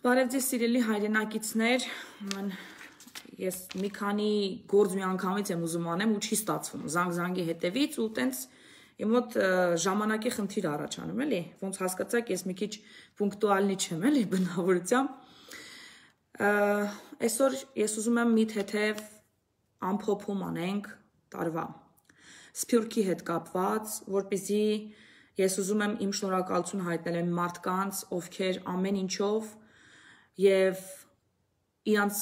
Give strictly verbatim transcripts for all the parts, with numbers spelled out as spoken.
Բարև ձեզ սիրելի հայրենակիցներ, ես մի քանի գործ մի անգամից եմ ուզում անեմ ու չի ստացվում, զանգ-զանգի հետևից ու տենց իմ մոտ ժամանակի խնդիր առաջանում, էլի, ոնց հասկացաք, ես մի քիչ պունկտուալնի չեմ, էլի, բնավորությամբ։ Այսօր ես ուզում եմ մի թեթև ամփոփում անենք տարվա, Սփյուռքի հետ կապված, որպեսզի ես ուզում եմ իմ շնորհակալություն հայտնել այն մարդկանց, ովքեր ամեն ինչով և իրանց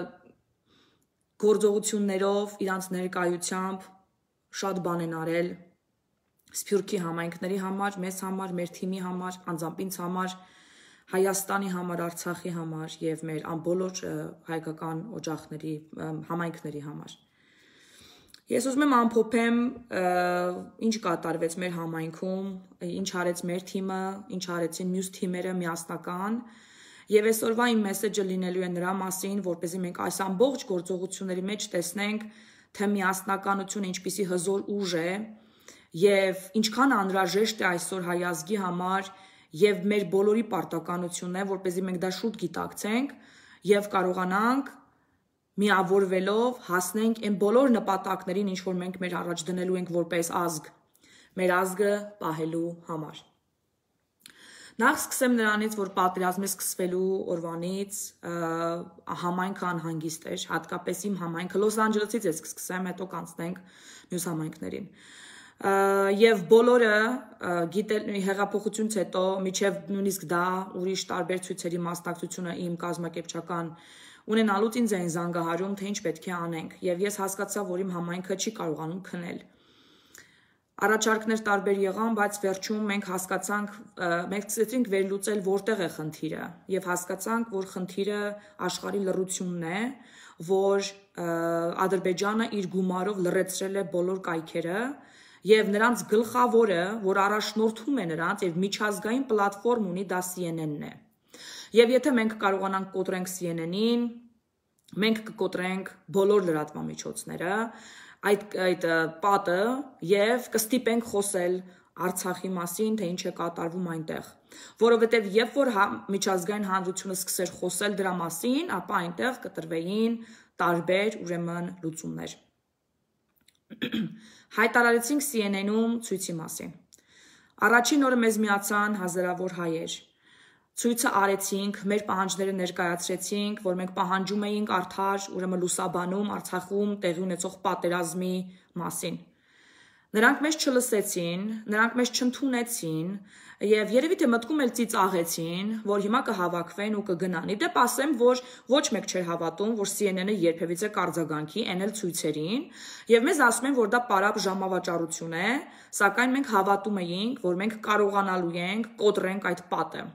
գործողություններով, իրանց ներկայությամբ շատ բան են արել Սփյուռքի համայնքների համար, մեզ համար, մեր թիմի համար, անձամբ ինձ համար, Հայաստանի համար, Արցախի համար և մեր ամբողջ հայկական օջախների, համայնքների համար։ Ես ուզում եմ ամփոփեմ ինչ կատարվեց մեր համայնքում, ինչ արեց մեր թիմը, ինչ արեցին մյուս թիմերը միասնական և այսօրվա իմ մեսեջը լինելու է նրա մասին, որպեսզի մենք այս ամբողջ գործողությունների մեջ տեսնենք, թե միասնականությունը ինչպիսի հզոր ուժ է և ինչքան անհրաժեշտ է այսօր հայ ազգի համար և մեր բոլորի պարտականությունն է, որպեսզի մենք դա շուտ գիտակցենք և կարողանանք միավորվելով հասնենք այն բոլոր նպատակներին, ինչ որ մենք մեր առաջ դնելու ենք որպես ազգ, մեր ազգը պահելու համար։ Նախ սկսեմ նրանից, որ պատերազմը սկսվելու օրվանից համայնքը անհանգիստ էր, հատկապես իմ համայնքը, Լոս Անջելեսից ես կսկսեմ, հետո կանցնենք մյուս համայնքներին։ Եվ բոլորը հեղափոխությունից հետո, մինչև նույնիսկ դա ուրիշ տարբեր ցույցերի մասնակցությունը իմ կազմակերպչական ունենալուց ինձ էին զանգահարում, թե ինչ պետք է անենք, և ես հասկացա, որ իմ համայնքը չի կարողանում քնել։ Առաջարկներ տարբեր եղան, բայց վերջում մենք հասկացանք, մենք սկսեցինք վերլուծել որտեղ է խնդիրը, և հասկացանք, որ խնդիրը աշխարհի լռությունն է, որ Ադրբեջանը իր գումարով լռեցրել է բոլոր կայքերը, և նրանց գլխավորը, որ առաջնորդում է նրանց և միջազգային պլատֆորմ ունի, դա C N N-ն է։ Եվ եթե մենք կարողանանք կոտրենք C N N-ին, մենք կկոտրենք բոլոր լրատվամիջոցները, այդ, այդ պատը և կստիպենք խոսել Արցախի մասին, թե ինչ է կատարվում այնտեղ։ Որովհետև երբ որ միջազգային հանրությունը սկսեր խոսել դրա մասին, ապա այնտեղ կտրվեին տարբեր ուրեմն լուծումներ։ Հայտարարեցինք C N N-ում ցույցի մասին։ Առաջին օրը մեզ միացան հազարավոր հայեր։ Ցույցը արեցինք, մեր պահանջները ներկայացրեցինք, որ մենք պահանջում էինք արդար, ուրեմն լուսաբանում, Արցախում տեղի ունեցող պատերազմի մասին։ Նրանք մեզ չլսեցին, նրանք մեզ չընդունեցին և երևի թե մտքում էլ ծիծաղեցին, որ հիմա կհավաքվեն ու կգնան։ Իդեպ ասեմ, որ ոչ մեկ չէր հավատում, որ C N N-ը երբևիցե կարձագանքի, այն էլ ցույցերին, և մեզ ասում են, որ դա պարապ ժամավաճառություն է, սակայն մենք հավատում էինք, որ մենք կարողանալու ենք կոտրենք այդ պատը։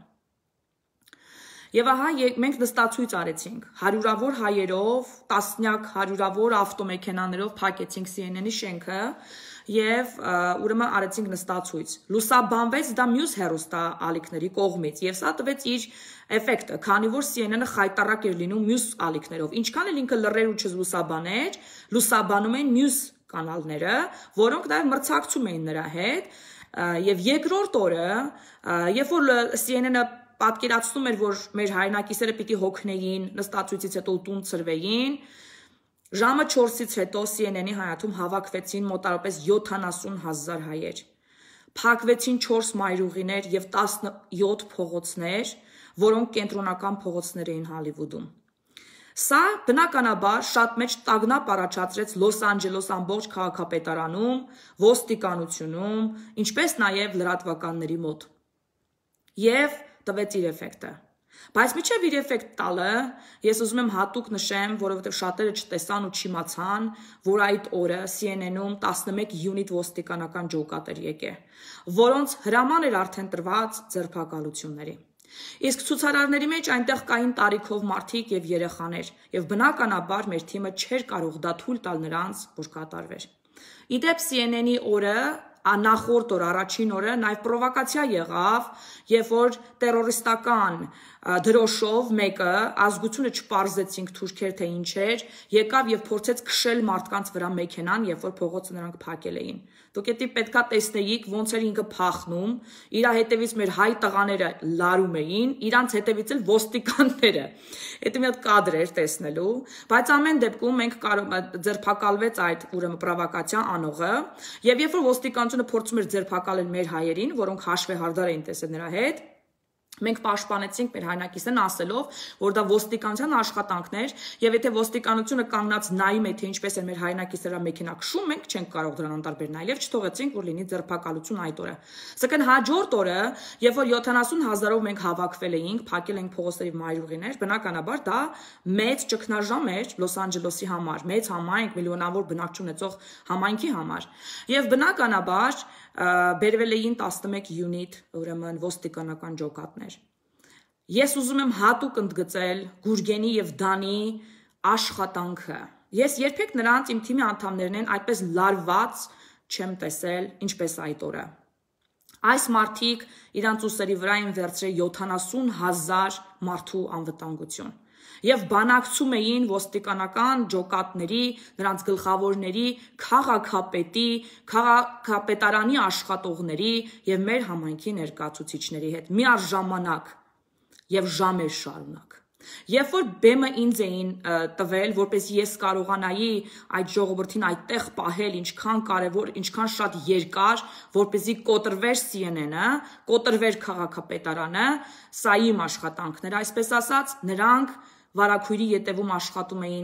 Եվ ահա մենք նստացույց արեցինք, հարյուրավոր հայերով, տասնյակ հարյուրավոր ավտոմեքենաներով փակեցինք C N N-ի շենքը և ուրեմն արեցինք նստացույց։ Լուսաբանվեց դա մյուս հեռուստաալիքների կողմից և սա տվեց իր էֆեկտը, քանի որ C N N-ը խայտառակ էր լինում մյուս ալիքներով, ինչքան էլ ինքը լռեր ու չլուսաբաներ, լուսաբանում էին մյուս կանալները, որոնք նաև մրցակցում էին նրա հետ, և երկրորդ օրը, երբ որ C N N-ը պատկերացնում էր, որ մեր հայրենակիցները պիտի հոգնեին, նստացույցից հետո տուն ցրվեին, ժամը չորսից հետո C N N-ի հայաթում հավաքվեցին մոտավորապես յոթանասուն հազար հայեր։ Փակվեցին չորս մայրուղիներ և տասնյոթ փողոցներ, որոնք կենտրոնական փողոցներ էին Հոլիվուդում։ Սա բնականաբար շատ մեծ տագնապ առաջացրեց Լոս Անջելես ամբողջ քաղաքապետարանում, ոստիկանությունում, ինչպես նաև լրատվականների մոտ։ Եվ տվեց իր էֆեկտը։ Բայց մինչև իր էֆեկտ տալը, ես ուզում եմ հատուկ նշեմ, որովհետև շատերը չտեսան ու չիմացան, որ այդ օրը C N N-ում տասնմեկ յունիտ ոստիկանական ջոկատ էր եկել, որոնց հրաման էր արդեն տրված ձերբակալությունների։ Իսկ ցուցարարների մեջ այնտեղ կային տարիքով մարդիկ և երեխաներ, և բնականաբար մեր թիմը չէր կարող դա թույլ տալ նրանց, որ կատարվեր։ Իդեպ C N N-ի օրը նախորդ օր, առաջին օրը նաև պրովոկացիա եղավ, երբ որ տերորիստական դրոշով մեկը ազգությունը չպարզեցինք թուրքեր թե ինչ էր, եկավ եւ փորձեց քշել մարդկանց վրա մեքենան, երբ որ փողոցը նրանք փակել էին։ Դուք էդի պետքա տեսնեիք ոնց էր ինքը փախնում, իր հետևից մեր հայ տղաները լարում էին, իրանց հետևից էլ ոստիկանները։ Էդի մի հատ կադր էր տեսնելու, բայց ամեն դեպքում մենք կարող ձերբակալվեց այդ ուրեմն պրովոկացիա անողը, եւ երբ որ ոստիկանությունը փորձում էր ձերբակալել մեր հայերին, որոնք հաշվեհարդար էին տեսել նրա հետ, մենք պաշտպանեցինք մեր հայրենակիցներն ասելով, որ դա ոստիկանության աշխատանքն էր, եւ եթե ոստիկանությունը կանգնած նայում է, թե ինչպես է մեր հայրենակիցները մեքենա քշում, մենք չենք կարող դրան անտարբեր նայել եւ չթողեցինք, որ լինի ձերբակալություն այդ օրը։ Սակայն հաջորդ օրը, երբ որ յոթանասուն հազարով մենք հավաքվել էինք, փակել ենք փողոցների մայրուղիներ, բնականաբար դա մեծ ճգնաժամ էր Լոս Անջելեսի համար, մեծ համայնք, միլիոնավոր բնակչություն ունեցող համայնքի համար։ Եվ բնականաբար բերվել էին տասնմեկ յունիտ, ուրեմն ոստիկանական ջոկատներ։ Ես ուզում եմ հատուկ ընդգծել Գուրգենի եւ Դանի աշխատանքը։ Ես երբեք նրանց իմ թիմի անդամներն են այդպես լարված չեմ տեսել, ինչպես այդ օրը։ Այս մարդիկ իրանց ուսերի վրա են վերցրել յոթանասուն հազար մարդու անվտանգություն եւ բանակցում էին ոստիկանական ջոկատների, նրանց գլխավորների, քաղաքապետի, քաղաքապետարանի աշխատողների եւ մեր համայնքի ներկայացուցիչների հետ միաժամանակ եւ ժամեր շարունակ։ Երբ որ բեմը ինձ էին տվել, որպես ես կարողանայի այդ ժողովրդին այդտեղ պահել, ինչքան կարևոր, ինչքան շատ երկար, որպեսզի կոտրվեր C N N-ը, կոտրվեր քաղաքապետարանը, սա իմ աշխատանքն էր, այսպես ասած, նրանք վարակույրի ետևում աշխատում էին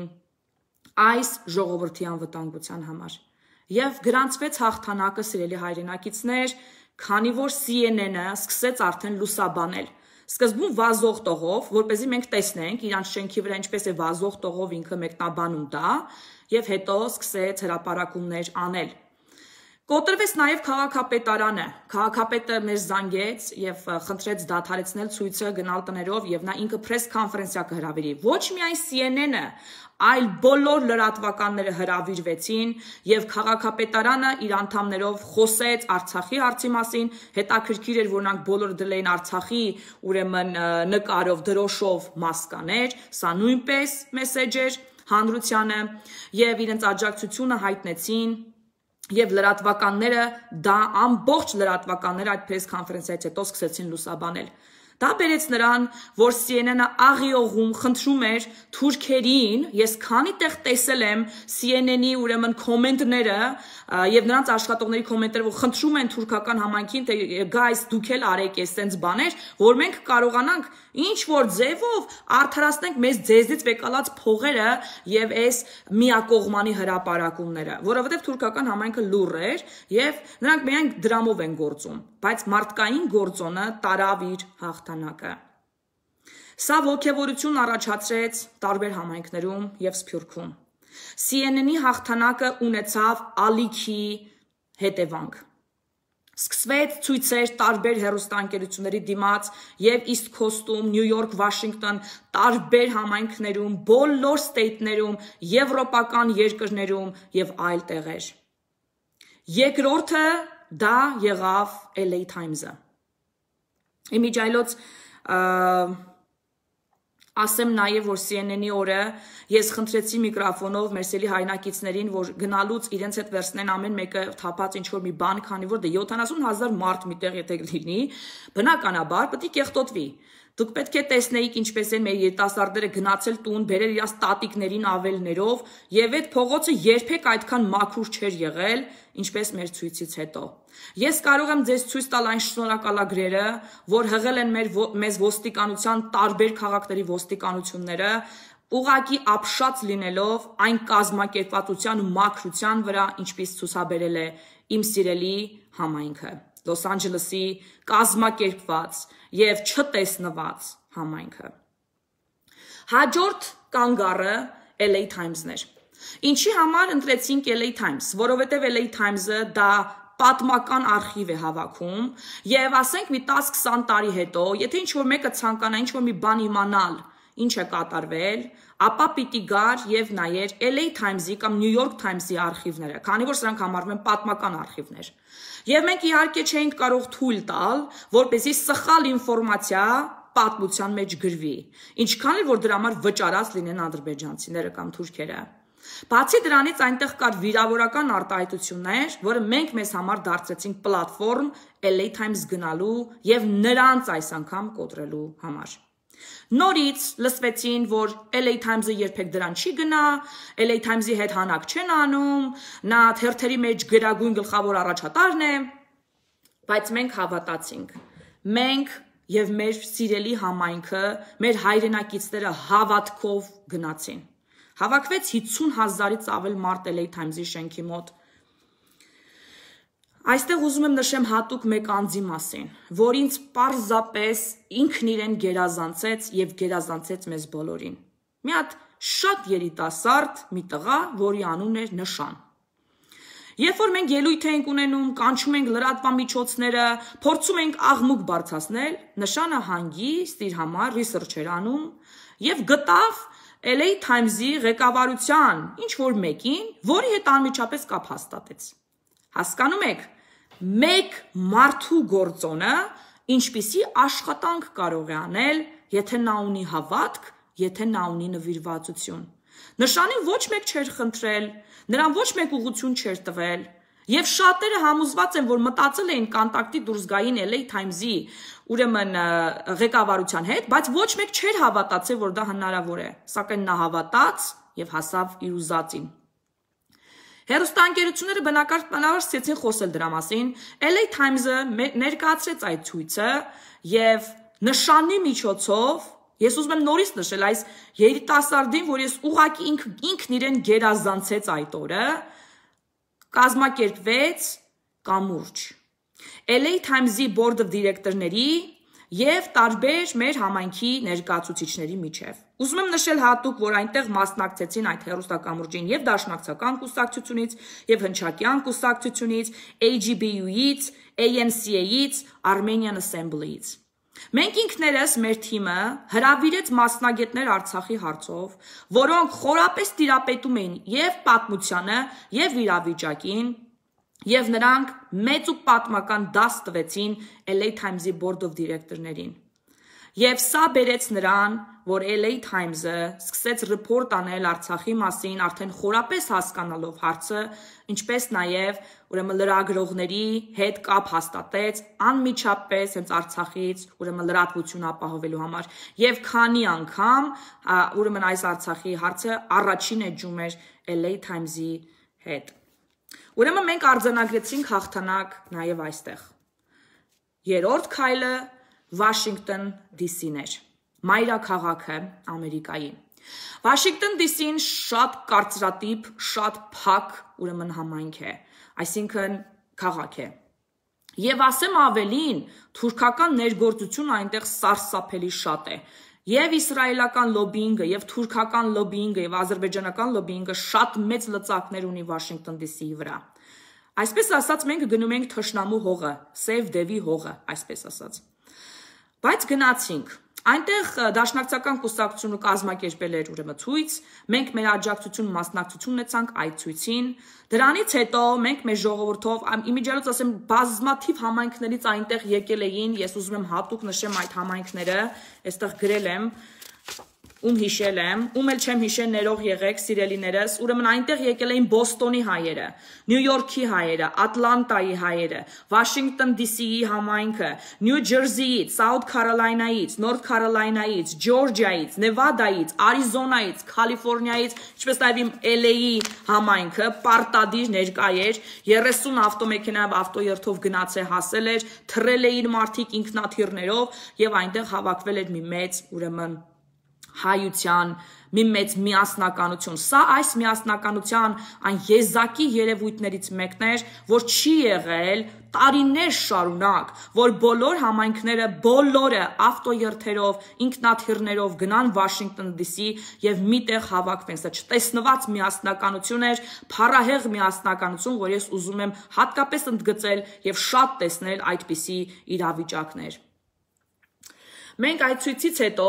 այս ժողովրդի անվտանգության համար։ Եվ գրանցվեց հաղթանակը, սիրելի հայրենակիցներ, քանի որ C N N-ը սկսեց արդեն լուսաբանել։ Սկզբում վազող տողով, որպեսզի մենք տեսնենք իրանց շենքի վրա ինչպես է վազող տողով ինքը մեկնաբանում դա, եւ հետո սկսեց հրապարակումներ անել։ Կոտրվեց նաև քաղաքապետարանը։ Քաղաքապետը մեզ զանգեց եւ խնդրեց դադարեցնել ցույցը, գնալ տներով եւ նա ինքը press conference-ա կհրավիրի։ Ոչ միայն C N N-ը, այլ բոլոր լրատվականները հրավիրվեցին եւ քաղաքապետարանը իր անդամներով խոսեց Արցախի հարցի մասին, հետաքրքիր էր, որ նրանք բոլորը դրել Արցախի ուրեմն նկարով, դրոշով մասկաներ, սա նույնպես մեսեջ էր հանրությանը եւ իրենց աջակցությունը հայտնեցին Եվ լրատվականները, դա ամբողջ լրատվականները այդ press conference-ից հետո սկսեցին լուսաբանել։ Դա բերեց նրան, որ C N N-ը աղիողում խնդրում էր թուրքերին, ես քանի տեղ տեսել եմ C N N-ի ուրեմն կոմենտները եւ նրանց աշխատողների կոմենտները, որ խնդրում են թուրքական համայնքին, թե guys դուք էլ արեք այս sense բաներ, որ մենք կարողանանք ինչ որ ձևով արդարացնենք մեզ ձեզից վեկալած փողերը եւ այս միակողմանի հրապարակումները, որովհետեւ թուրքական համայնքը լուռ էր եւ նրանք միայն դրամով են գործում, բայց մարդկային գործոնը տարավ իր հաղթանակը։ Սա ոգևորություն առաջացրեց տարբեր համայնքներում եւ Սփյուռքում։ C N N-ի հաղթանակը ունեցավ ալիքի հետևանք։ Սկսվեց ցույցեր տարբեր հեռուստաընկերությունների դիմաց եւ East Coast-ում, New York, Washington, տարբեր համայնքներում, բոլոր ստեյթներում, եվրոպական երկրներում եւ այլ տեղեր։ Երկրորդը դա եղավ L A Times-ը։ Իմիջայլոց ասեմ նաև, որ C N N-ի օրը ես խնդրեցի միկրոֆոնով մեր սելի հայրենակիցներին, որ գնալուց իրենց հետ վերցնեն ամեն մեկը թափած ինչ-որ մի բան, քանի որ դե յոթանասուն հազար մարդ միտեղ եթե լինի, բնականաբար պետք է կեղտոտվի։ Դուք պետք է տեսնեիք ինչպես են մեր երիտասարդները գնացել տուն, բերել իրաց տատիկներին ավելներով, եւ այդ փողոցը երբեք այդքան մաքուր չէր եղել, ինչպես մեր ցույցից հետո։ Ես կարող եմ ձեզ ցույց տալ այն շնորհակալագրերը, որ հղել են մեր մեզ ոստիկանության տարբեր քաղաքների ոստիկանությունները, ուղակի ապշած լինելով այն կազմակերպվածության ու մաքրության վրա, ինչպես ցուցաբերել է իմ սիրելի համայնքը, Լոս Անջելեսի կազմակերպված եւ չտեսնված համայնքը։ Հաջորդ կանգառը L A Times-ն էր։ Ինչի համար ընտրեցինք L A Times, որովհետեւ L A Times-ը դա պատմական արխիվ է հավաքում եւ ասենք մի տասը քսան տարի հետո, եթե ինչ-որ մեկը ցանկանա ինչ-որ մի բան իմանալ, ինչ է կատարվել, ապա պիտի գար եւ նայեր L A Times-ի կամ New York Times-ի արխիվները, քանի որ սրանք համարվում են պատմական արխիվներ։ Եվ մենք իհարկե չէինք կարող թույլ տալ, որպեսզի սխալ ինֆորմացիա պատմության մեջ գրվի, ինչքան էլ որ դրա համար վճարած լինեն ադրբեջանցիները կամ թուրքերը։ Բացի դրանից այնտեղ կար վիրավորական արտահայտություններ, որը մենք մեզ համար դարձրեցինք պլատֆորմ L A Times գնալու եւ նրանց այս անգամ կոտրելու համար։ Նորից լսվեցին, որ L A Times-ը երբեք դրան չի գնա, L A Times-ի հետ հանակ չեն անում, նա թերթերի մեջ գրագույն գլխավոր առաջատարն է, բայց մենք հավատացինք։ Մենք եւ մեր սիրելի համայնքը, մեր հայրենակիցները հավատքով գնացին։ Հավաքվեց հիսուն հազարից ավել մարդ L A Times-ի շենքի մոտ։ Այստեղ ուզում եմ նշեմ հատուկ մեկ անձի մասին, որ ինձ պարզապես ինքն իրեն գերազանցեց եւ գերազանցեց մեզ բոլորին։ Մի հատ շատ երիտասարդ մի տղա, որի անունն էր Նշան։ Երբ որ մենք ելույթ ենք ունենում, կանչում ենք լրատվամիջոցները, փորձում ենք աղմուկ բարձրացնել, Նշանը հանգիստ իր համար ռիսերչ էր անում եւ գտավ L A Times-ի ղեկավարության ինչ որ մեկին, որի հետ անմիջապես կապ հաստատեց։ Հասկանում եք, մեկ մարդու գործոնը ինչպիսի աշխատանք կարող է անել, եթե նա ունի հավատք, եթե նա ունի նվիրվածություն։ Նշանին ոչ մեկ չէր խնդրել, նրան ոչ մեկ ուղղություն չէր տվել, եւ շատերը համոզված են, որ մտածել էին կոնտակտի դուրս գային L A Times-ի ուրեմն ղեկավարության հետ, բայց ոչ մեկ չէր հավատացել, որ դա հնարավոր է, սակայն նա հավատաց եւ հասավ իր ուզածին։ Հեռուստաընկերությունները բնականաբար սկսեցին խոսել դրա մասին, L A Times-ը ներկայացրեց այդ ցույցը եւ Նշանի միջոցով, ես ուզում եմ նորից նշել այս երիտասարդին, որ ես ուղղակի ինք, ինքն իրեն գերազանցեց այդ օրը, կազմակերպվեց կամուրջ L A Times-ի board of director-ների եւ տարբեր մեր համայնքի ներկայացուցիչների միջև։ Ուզում եմ նշել հատուկ, որ այնտեղ մասնակցեցին այդ հեռուստակամուրջին եւ Դաշնակցական կուսակցությունից, եւ Հնչակյան կուսակցությունից, A G B U-ից, A N C A-ից, Armenian Assembly-ից։ Մենք ինքներս մեր թիմը հրավիրեց մասնագետներ Արցախի հարցով, որոնք խորապես տիրապետում էին եւ պատմությանը, եւ իրավիճակին, եւ նրանք մեծ ու պատմական դաս տվեցին L A Times-ի board of director-ներին։ Եվ սա բերեց նրան, որ L A Times-ը սկսեց report անել Արցախի մասին, արդեն խորապես հասկանալով հարցը, ինչպես նաև ուրեմն լրագրողների հետ կապ հաստատեց անմիջապես հենց Արցախից ուրեմն լրատվություն ապահովելու համար։ Եվ քանի անգամ ուրեմն այս Արցախի հարցը առաջին էջում էր L A Times-ի հետ։ Ուրեմն մենք արձանագրեցինք հաղթանակ նաև այստեղ։ Երրորդ քայլը Վաշինգտոն D C-ն էր, մայրաքաղաքը Ամերիկայի։ Վաշինգտոն D C-ն շատ կարծրատիպ, շատ փակ ուրեմն համայնք է, այսինքն քաղաք է։ Եվ ասեմ ավելին, թուրքական ներգործությունը այնտեղ սարսափելի շատ է։ Եվ իսրայելական լոբինգը, եւ թուրքական լոբինգը, եւ ադրբեջանական լոբինգը շատ մեծ լծակներ ունի Վաշինգտոն D C-ի վրա։ Այսպես ասած, մենք գնում ենք թշնամու հողը, Սև Դևի հողը, այսպես ասած։ Բայց գնացինք։ Այնտեղ Դաշնակցական կուսակցությունը կազմակերպել էր ուրեմն ցույց, մենք մեր աջակցություն մասնակցություն ունեցանք այդ ցույցին։ Դրանից հետո մենք մեր ժողովրդով, իմիջիայլոց ասեմ, բազմաթիվ համայնքներից այնտեղ եկել էին, ես ուզում եմ հատուկ նշեմ այդ համայնքները, այստեղ գրել եմ, ում հիշել եմ, ում էլ չեմ հիշել ներող եղեք, սիրելիներս, ուրեմն այնտեղ եկել էին Բոստոնի հայերը, Նյու Յորքի հայերը, Ատլանտայի հայերը, Վաշինգտոն D C-ի համայնքը, Նյու Ջերսիից, Սաութ Քարոլայնայից, Նորթ Քարոլայնայից, Ջորջիայից, Նևադայից, Արիզոնայից, Կալիֆոռնիայից, ինչպես նաև իմ L A-ի համայնքը պարտադիր ներկա էր, երեսուն ավտոմեքենայով ավտոերթով գնաց է հասել էր, թռել էին մարդիկ ինքնաթիռներով եւ այնտեղ հավաքվել էր մի մեծ ուրեմն հայության մի մեծ միասնականություն։ Սա այս միասնականության այն եզակի երևույթներից մեկն էր, որ չի եղել տարիներ շարունակ, որ բոլոր համայնքները, բոլորը ավտոերթերով, ինքնաթիռներով գնան Վաշինգտոն D C եւ միտեղ հավաքվեն։ Սա չտեսնված միասնականություն էր, փառահեղ միասնականություն, որ ես ուզում եմ հատկապես ընդգծել եւ շատ տեսնել այդպիսի իրավիճակներ։ Մենք այդ ցույցից հետո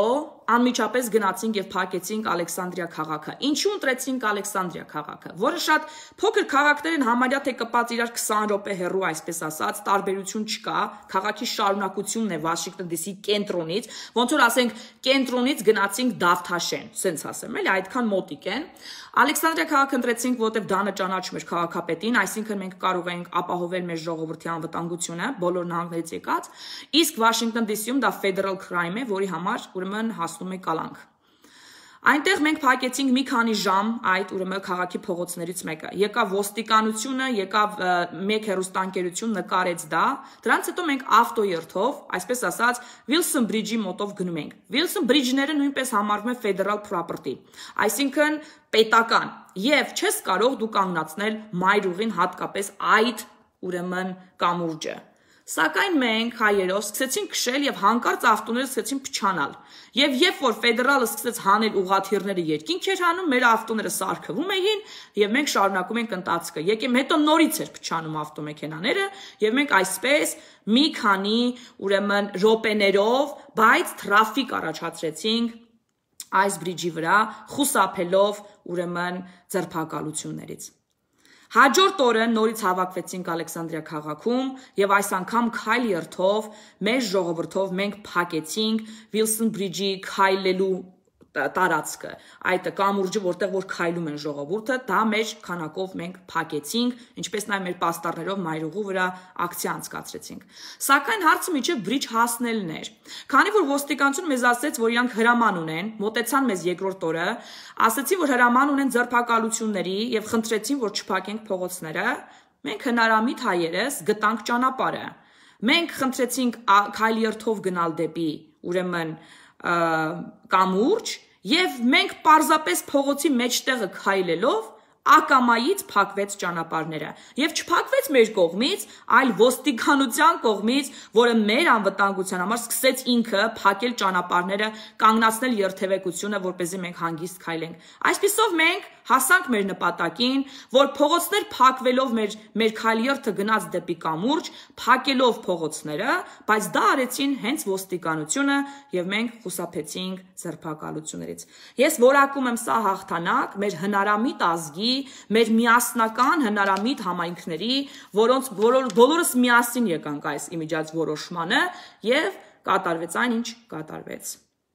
անմիջապես գնացինք եւ փակեցինք Ալեքսանդրիա քաղաքը։ Ինչու ընտրեցինք Ալեքսանդրիա քաղաքը, որը շատ փոքր քաղաքներ են, համարյա թե կպած իրար քսան րոպե հեռու, այսպես ասած, տարբերություն չկա, քաղաքի շարունակությունն է Վաշինգտոն դի սի կենտրոնից, ոնց որ ասենք կենտրոնից գնացինք Դավթաշեն, սենց ասեմ, էլի այդքան մոտիկ են։ Ալեքսանդրիա քաղաքը ընտրեցինք, որտեղ Դանը ճանաչում էր քաղաքապետին, այսինքն մենք կարող ենք ապահովել մեր ժողովրդի անվտանգությունը, բոլոր նահանգներից եկած, իսկ Վաշինգտոն դի սիում դա federal crime է, որի համար ուրեմն հասնում է կալանք։ Այնտեղ մենք փակեցինք մի քանի ժամ այդ ուրեմն քաղաքի փողոցներից մեկը։ Եկավ ոստիկանությունը, եկավ մեկ հեռուստաընկերություն նկարեց դա, դրանից հետո մենք ավտոերթով, այսպես ասած, Wilson Bridge-ի մոտով գնում ենք։ Wilson Bridge-ները նույնպես համարվում է federal property, այսինքն պետական, եւ չես կարող դու կանգնացնել մայրուղին հատկապես այդ ուրեմն կամուրջը։ Սակայն մենք հայերով սկսեցինք քշել եւ հանկարծ ավտոները սկսեցին փչանալ։ Եվ երբ որ ֆեդերալը սկսեց հանել ուղղաթիռները երկինք էր հանում, մեր ավտոները սարքվում էին եւ մենք շարունակում ենք ընթացքը։ Եկեմ հետո նորից էր փչանում ավտոմեքենաները եւ մենք այսպես մի քանի ուրեմն րոպեներով, բայց թրաֆիկ առաջացրեցինք այս բրիջի վրա, խուսափելով ուրեմն ձերբակալություններից։ Հաջորդ օրը նորից հավաքվեցինք Ալեքսանդրիա քաղաքում եւ այս անգամ քայլ երթով մեր ժողովրդով մենք փակեցինք Wilson Bridge-ի քայլելու տարածքը, այդ կամուրջը, որտեղ որ քայլում են ժողովուրդը, դա մեր քանակով մենք փակեցինք, ինչպես նաեւ մեր պաստառներով մայրուղու վրա ակցիա անցկացրեցինք։ Սակայն հարցը միջև բրիջ հասնելն էր։ Քանի որ ոստիկանությունը մեզ ասաց, որ իրանք հրաման ունեն, մոտեցան մեզ երկրորդ օրը, ասացին, որ հրաման ունեն ձերբակալությունների եւ խնդրեցին, որ չփակենք փողոցները, մենք հնարամիտ հայերս գտանք ճանապարհը։ Մենք խնդրեցինք քայլ երթով գնալ դեպի ուրեմն կամուրջ եւ մենք պարզապես փողոցի մեջտեղը քայլելով ակամայից փակվեց ճանապարհները եւ չփակվեց մեր կողմից, այլ ոստիկանության կողմից, որը մեր անվտանգության համար սկսեց ինքը փակել ճանապարհները, կանգնացնել երթևեկությունը, որպեսզի մենք հանգիստ քայլենք։ Այսպիսով մենք հասանք մեր նպատակին, որ փողոցներ փակվելով մեր մեր քայլերթը գնաց դեպի կամուրջ, փակելով փողոցները, բայց դա արեցին հենց ոստիկանությունը եւ մենք խուսափեցինք ձերբակալություններից։ Ես որակում եմ սա հաղթանակ մեր հնարամիտ ազգի, մեր միասնական հնարամիտ համայնքների, որոնց բոլորս միասին եկանք այս իմիջած որոշմանը եւ կատարվեց այն, ինչ կատարվեց։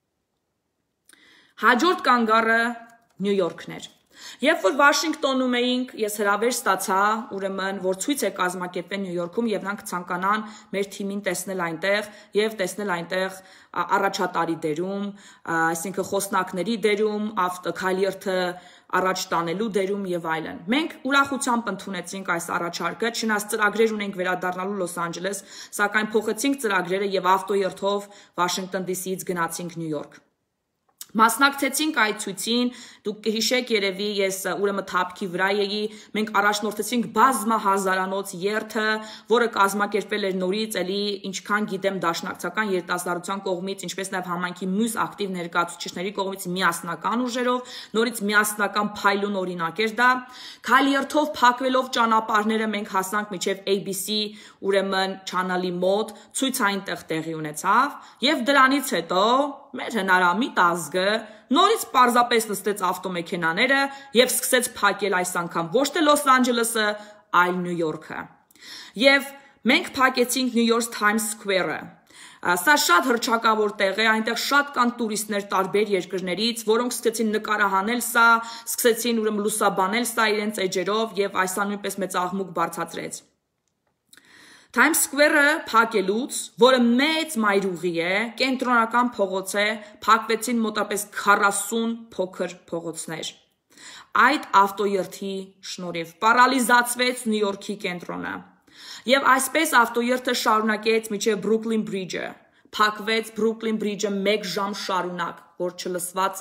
Հաջորդ կանգառը Նյու Յորքն էր։ Երբ որ Վաշինգտոնում էինք, ես հրավեր ստացա, ուրեմն, որ ցույց է կազմակերպվել Նյու Յորքում եւ նրանք ցանկանան մեր թիմին տեսնել այնտեղ եւ տեսնել այնտեղ առաջատարի դերում, այսինքն խոսնակների դերում, ավտոքայլերթը առաջ տանելու դերում եւ այլն։ Մենք ուրախությամբ ընդունեցինք այս առաջարկը, չնայած ծրագրեր ունենք վերադառնալու Լոս Անջելես, սակայն փոխեցինք ծրագրերը եւ ավտոերթով Վաշինգտոն դի սիից գնացինք Նյու Յորք։ Մասնակցեցինք այդ ցույցին, դուք կհիշեք երևի, ես ուրեմն թափքի վրա էի, մենք առաջնորդեցինք բազմահազարանոց երթը, որը կազմակերպվել էր նորից, էլի ինչքան գիտեմ դաշնակցական երիտասարդության կողմից, ինչպես նաև համայնքի մյուս ակտիվ ներկայացուցիչների կողմից միասնական ուժերով, նորից միասնական փայլուն օրինակ էր դա։ Քայլերթով փակվելով ճանապարհները մենք հասանք մինչև A B C ուրեմն չանալի մոտ, ցույցը այնտեղ տեղի ունեցավ եւ դրանից հետո մեր հնարամիտ ազգը նորից պարզապես նստեց ավտոմեքենաները եւ սկսեց փակել այս անգամ ոչ թե Լոս Անջելեսը, այլ Նյու Յորքը։ Եվ մենք փակեցինք New York Times Square-ը։ Սա շատ հռչակավոր տեղ է, այնտեղ շատ կան տուրիստներ տարբեր երկրներից, որոնք սկսեցին նկարահանել սա, սկսեցին ուրեմն լուսաբանել սա իրենց էջերով եւ այսա նույնպես մեծ աղմուկ բարձրացրեց։ Times Square-ը փակելուց, որը մեծ մայրուղի է, կենտրոնական փողոց է, փակվեցին մոտապես քառասուն փոքր փողոցներ։ Այդ ավտոերթի շնորհիվ պարալիզացվեց Նյու Յորքի կենտրոնը։ Եվ այսպես ավտոերթը շարունակեց մինչև Brooklyn Bridge-ը։ Փակվեց Brooklyn Bridge-ը մեկ ժամ շարունակ, որ չլսված էր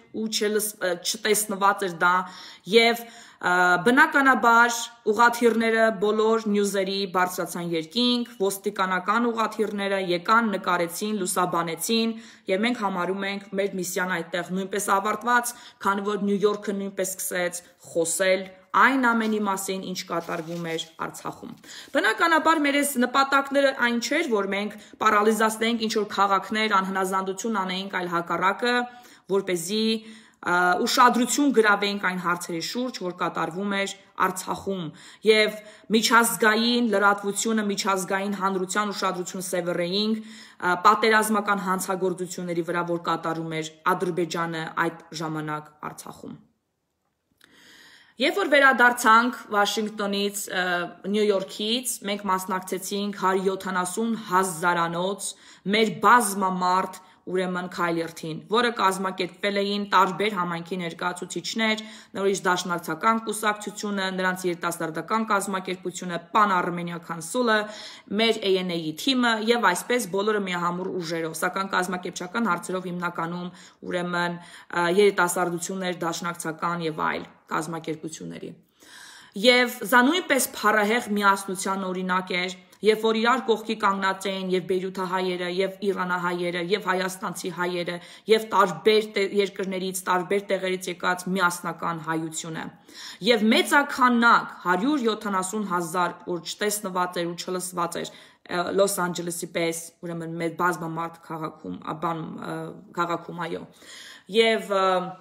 ու չտեսնված էր դա եւ բնականաբար ուղաթիռները բոլոր նյուզերի բարձրացան երկինք, ոստիկանական ուղաթիռները եկան, նկարեցին, լուսաբանեցին եւ մենք համարում ենք մեր միսիան այդտեղ նույնպես ավարտված, քանի որ Նյու Յորքը նույնպես սկսեց խոսել այն ամենի մասին, ինչ կատարվում էր Արցախում։ Բնականաբար մեր այս նպատակները այն չէր, որ մենք պարալիզացնենք ինչ որ քաղաքներ, անհնազանդություն անեինք, այլ հակառակը, որպեսզի ուշադրություն գրավենք այն հարցերի շուրջ, որ կատարվում էր Արցախում եւ միջազգային լրատվությունը, միջազգային հանրության ուշադրությունը սևեռեինք պատերազմական հանցագործությունների վրա, որ կատարում էր Ադրբեջանը այդ ժամանակ Արցախում։ Երբ որ վերադարձանք Վաշինգտոնից, Նյու Յորքից, մենք մասնակցեցինք հարյուր յոթանասուն հազարանոց մեր բազմամարդ ուրեմն քայլերթին, որը կազմակերպվել էին տարբեր համայնքի ներկայացուցիչներ, նորից դաշնակցական կուսակցությունը, նրանց երիտասարդական կազմակերպությունը, Pan-Armenia Council-ը, մեր A N A-ի թիմը եւ այսպես բոլորը միահամուռ ուժերով, սակայն կազմակերպչական հարցերով հիմնականում ուրեմն երիտասարդություններ, դաշնակցական եւ այլ կազմակերպությունների։ Եվ դա նույնպես փառահեղ միասնության օրինակ էր, երբ որ իրար կողքի կանգնած էին եւ բեյրութահայերը, եւ իրանահայերը, եւ հայաստանցի հայերը, եւ տարբեր երկրներից, տարբեր տեղերից եկած միասնական հայությունը։ Եւ մեծաքանակ հարյուր յոթանասուն հազար, որ չտեսնված էր ու չլսված էր Լոս Անջելեսի պես, ուրեմն մեր բազմամարդ քաղաքում, աբան քաղաքում, այո։ Եվ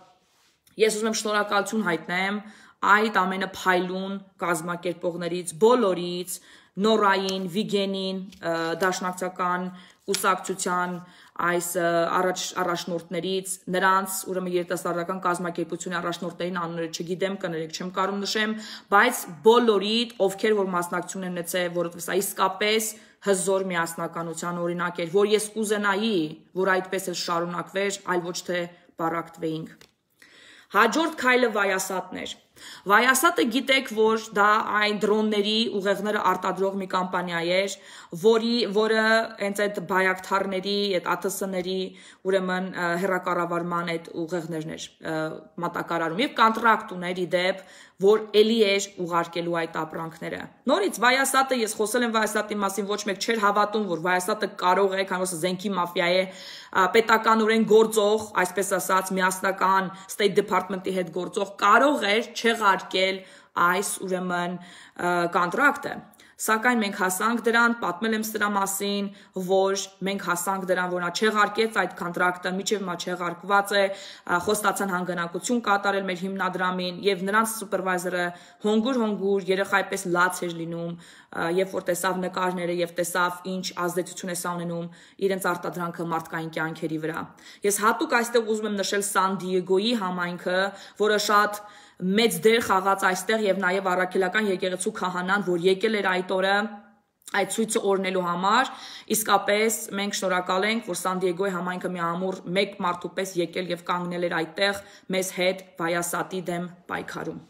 ես ուզում եմ շնորհակալություն հայտնեմ այդ ամենը փայլուն կազմակերպողներից, բոլորից, Նորային, Վիգենին, դաշնակցական կուսակցության այս առաջ առաջնորդներից, նրանց ուրեմն երիտասարդական կազմակերպությունների առաջնորդներին անունները չգիտեմ, կներեք, չեմ կարող նշեմ, բայց բոլորիդ, ովքեր որ մասնակցություն են ունեցել, որովհետեւ սա իսկապես հզոր միասնականության օրինակ էր, որ ես կուզենայի, որ այդպես էլ շարունակվեր, այլ ոչ թե բարակտվեինք։ Հաջորդ քայլը Վայասատն էր։ Վայասատը գիտեք, որ դա այն դրոնների ուղեղները արտադրող մի կամպանիա էր, որի, որը հենց այդ բայակթարների, այդ A T S-ների, ուրեմն հեռակառավարման այդ ուղեղներն էր մատակարարում եւ կոնտրակտ ուներ իդեպ, որ էլի էր ուղարկելու այդ ապրանքները։ Նորից Վայասատը, ես խոսել եմ Վայասատի մասին, ոչ մեկ չէր հավատում, որ Վայասատը կարող է, քանի որ զենքի մաֆիա է, պետականորեն գործող, այսպես ասած, միասնական State Department-ի հետ գործող, կարող էր չեղարկել այս ուրեմն կոնտրակտը։ Սակայն մենք հասանք դրան, պատմել եմ սրա մասին, որ մենք հասանք դրան, որ նա չեղարկեց այդ կոնտրակտը, միջև նա չեղարկված է, խոստացան հանգանակություն կատարել մեր հիմնադրամին եւ նրանց սուպերվայզերը հոնգուր-հոնգուր երեխայպես լաց էր լինում, երբ որ տեսավ նկարները եւ տեսավ ինչ ազդեցություն է սա ունենում իրենց արտադրանքը մարդկային կյանքերի վրա։ Ես հատուկ այստեղ ուզում եմ նշել Սան Դիեգոյի համայնքը, որը շատ մեծ դեր խաղաց այստեղ եւ նաեւ առաքելական եկեղեցու քահանան, որ եկել էր այդ օրը այդ ցույցը օրնելու համար, իսկապես մենք շնորհակալ ենք, որ Սան Դիեգոյի համայնքը միամուռ մեկ մարդու պես եկել եւ կանգնել էր այդտեղ մեզ հետ Վայասատի դեմ պայքարում։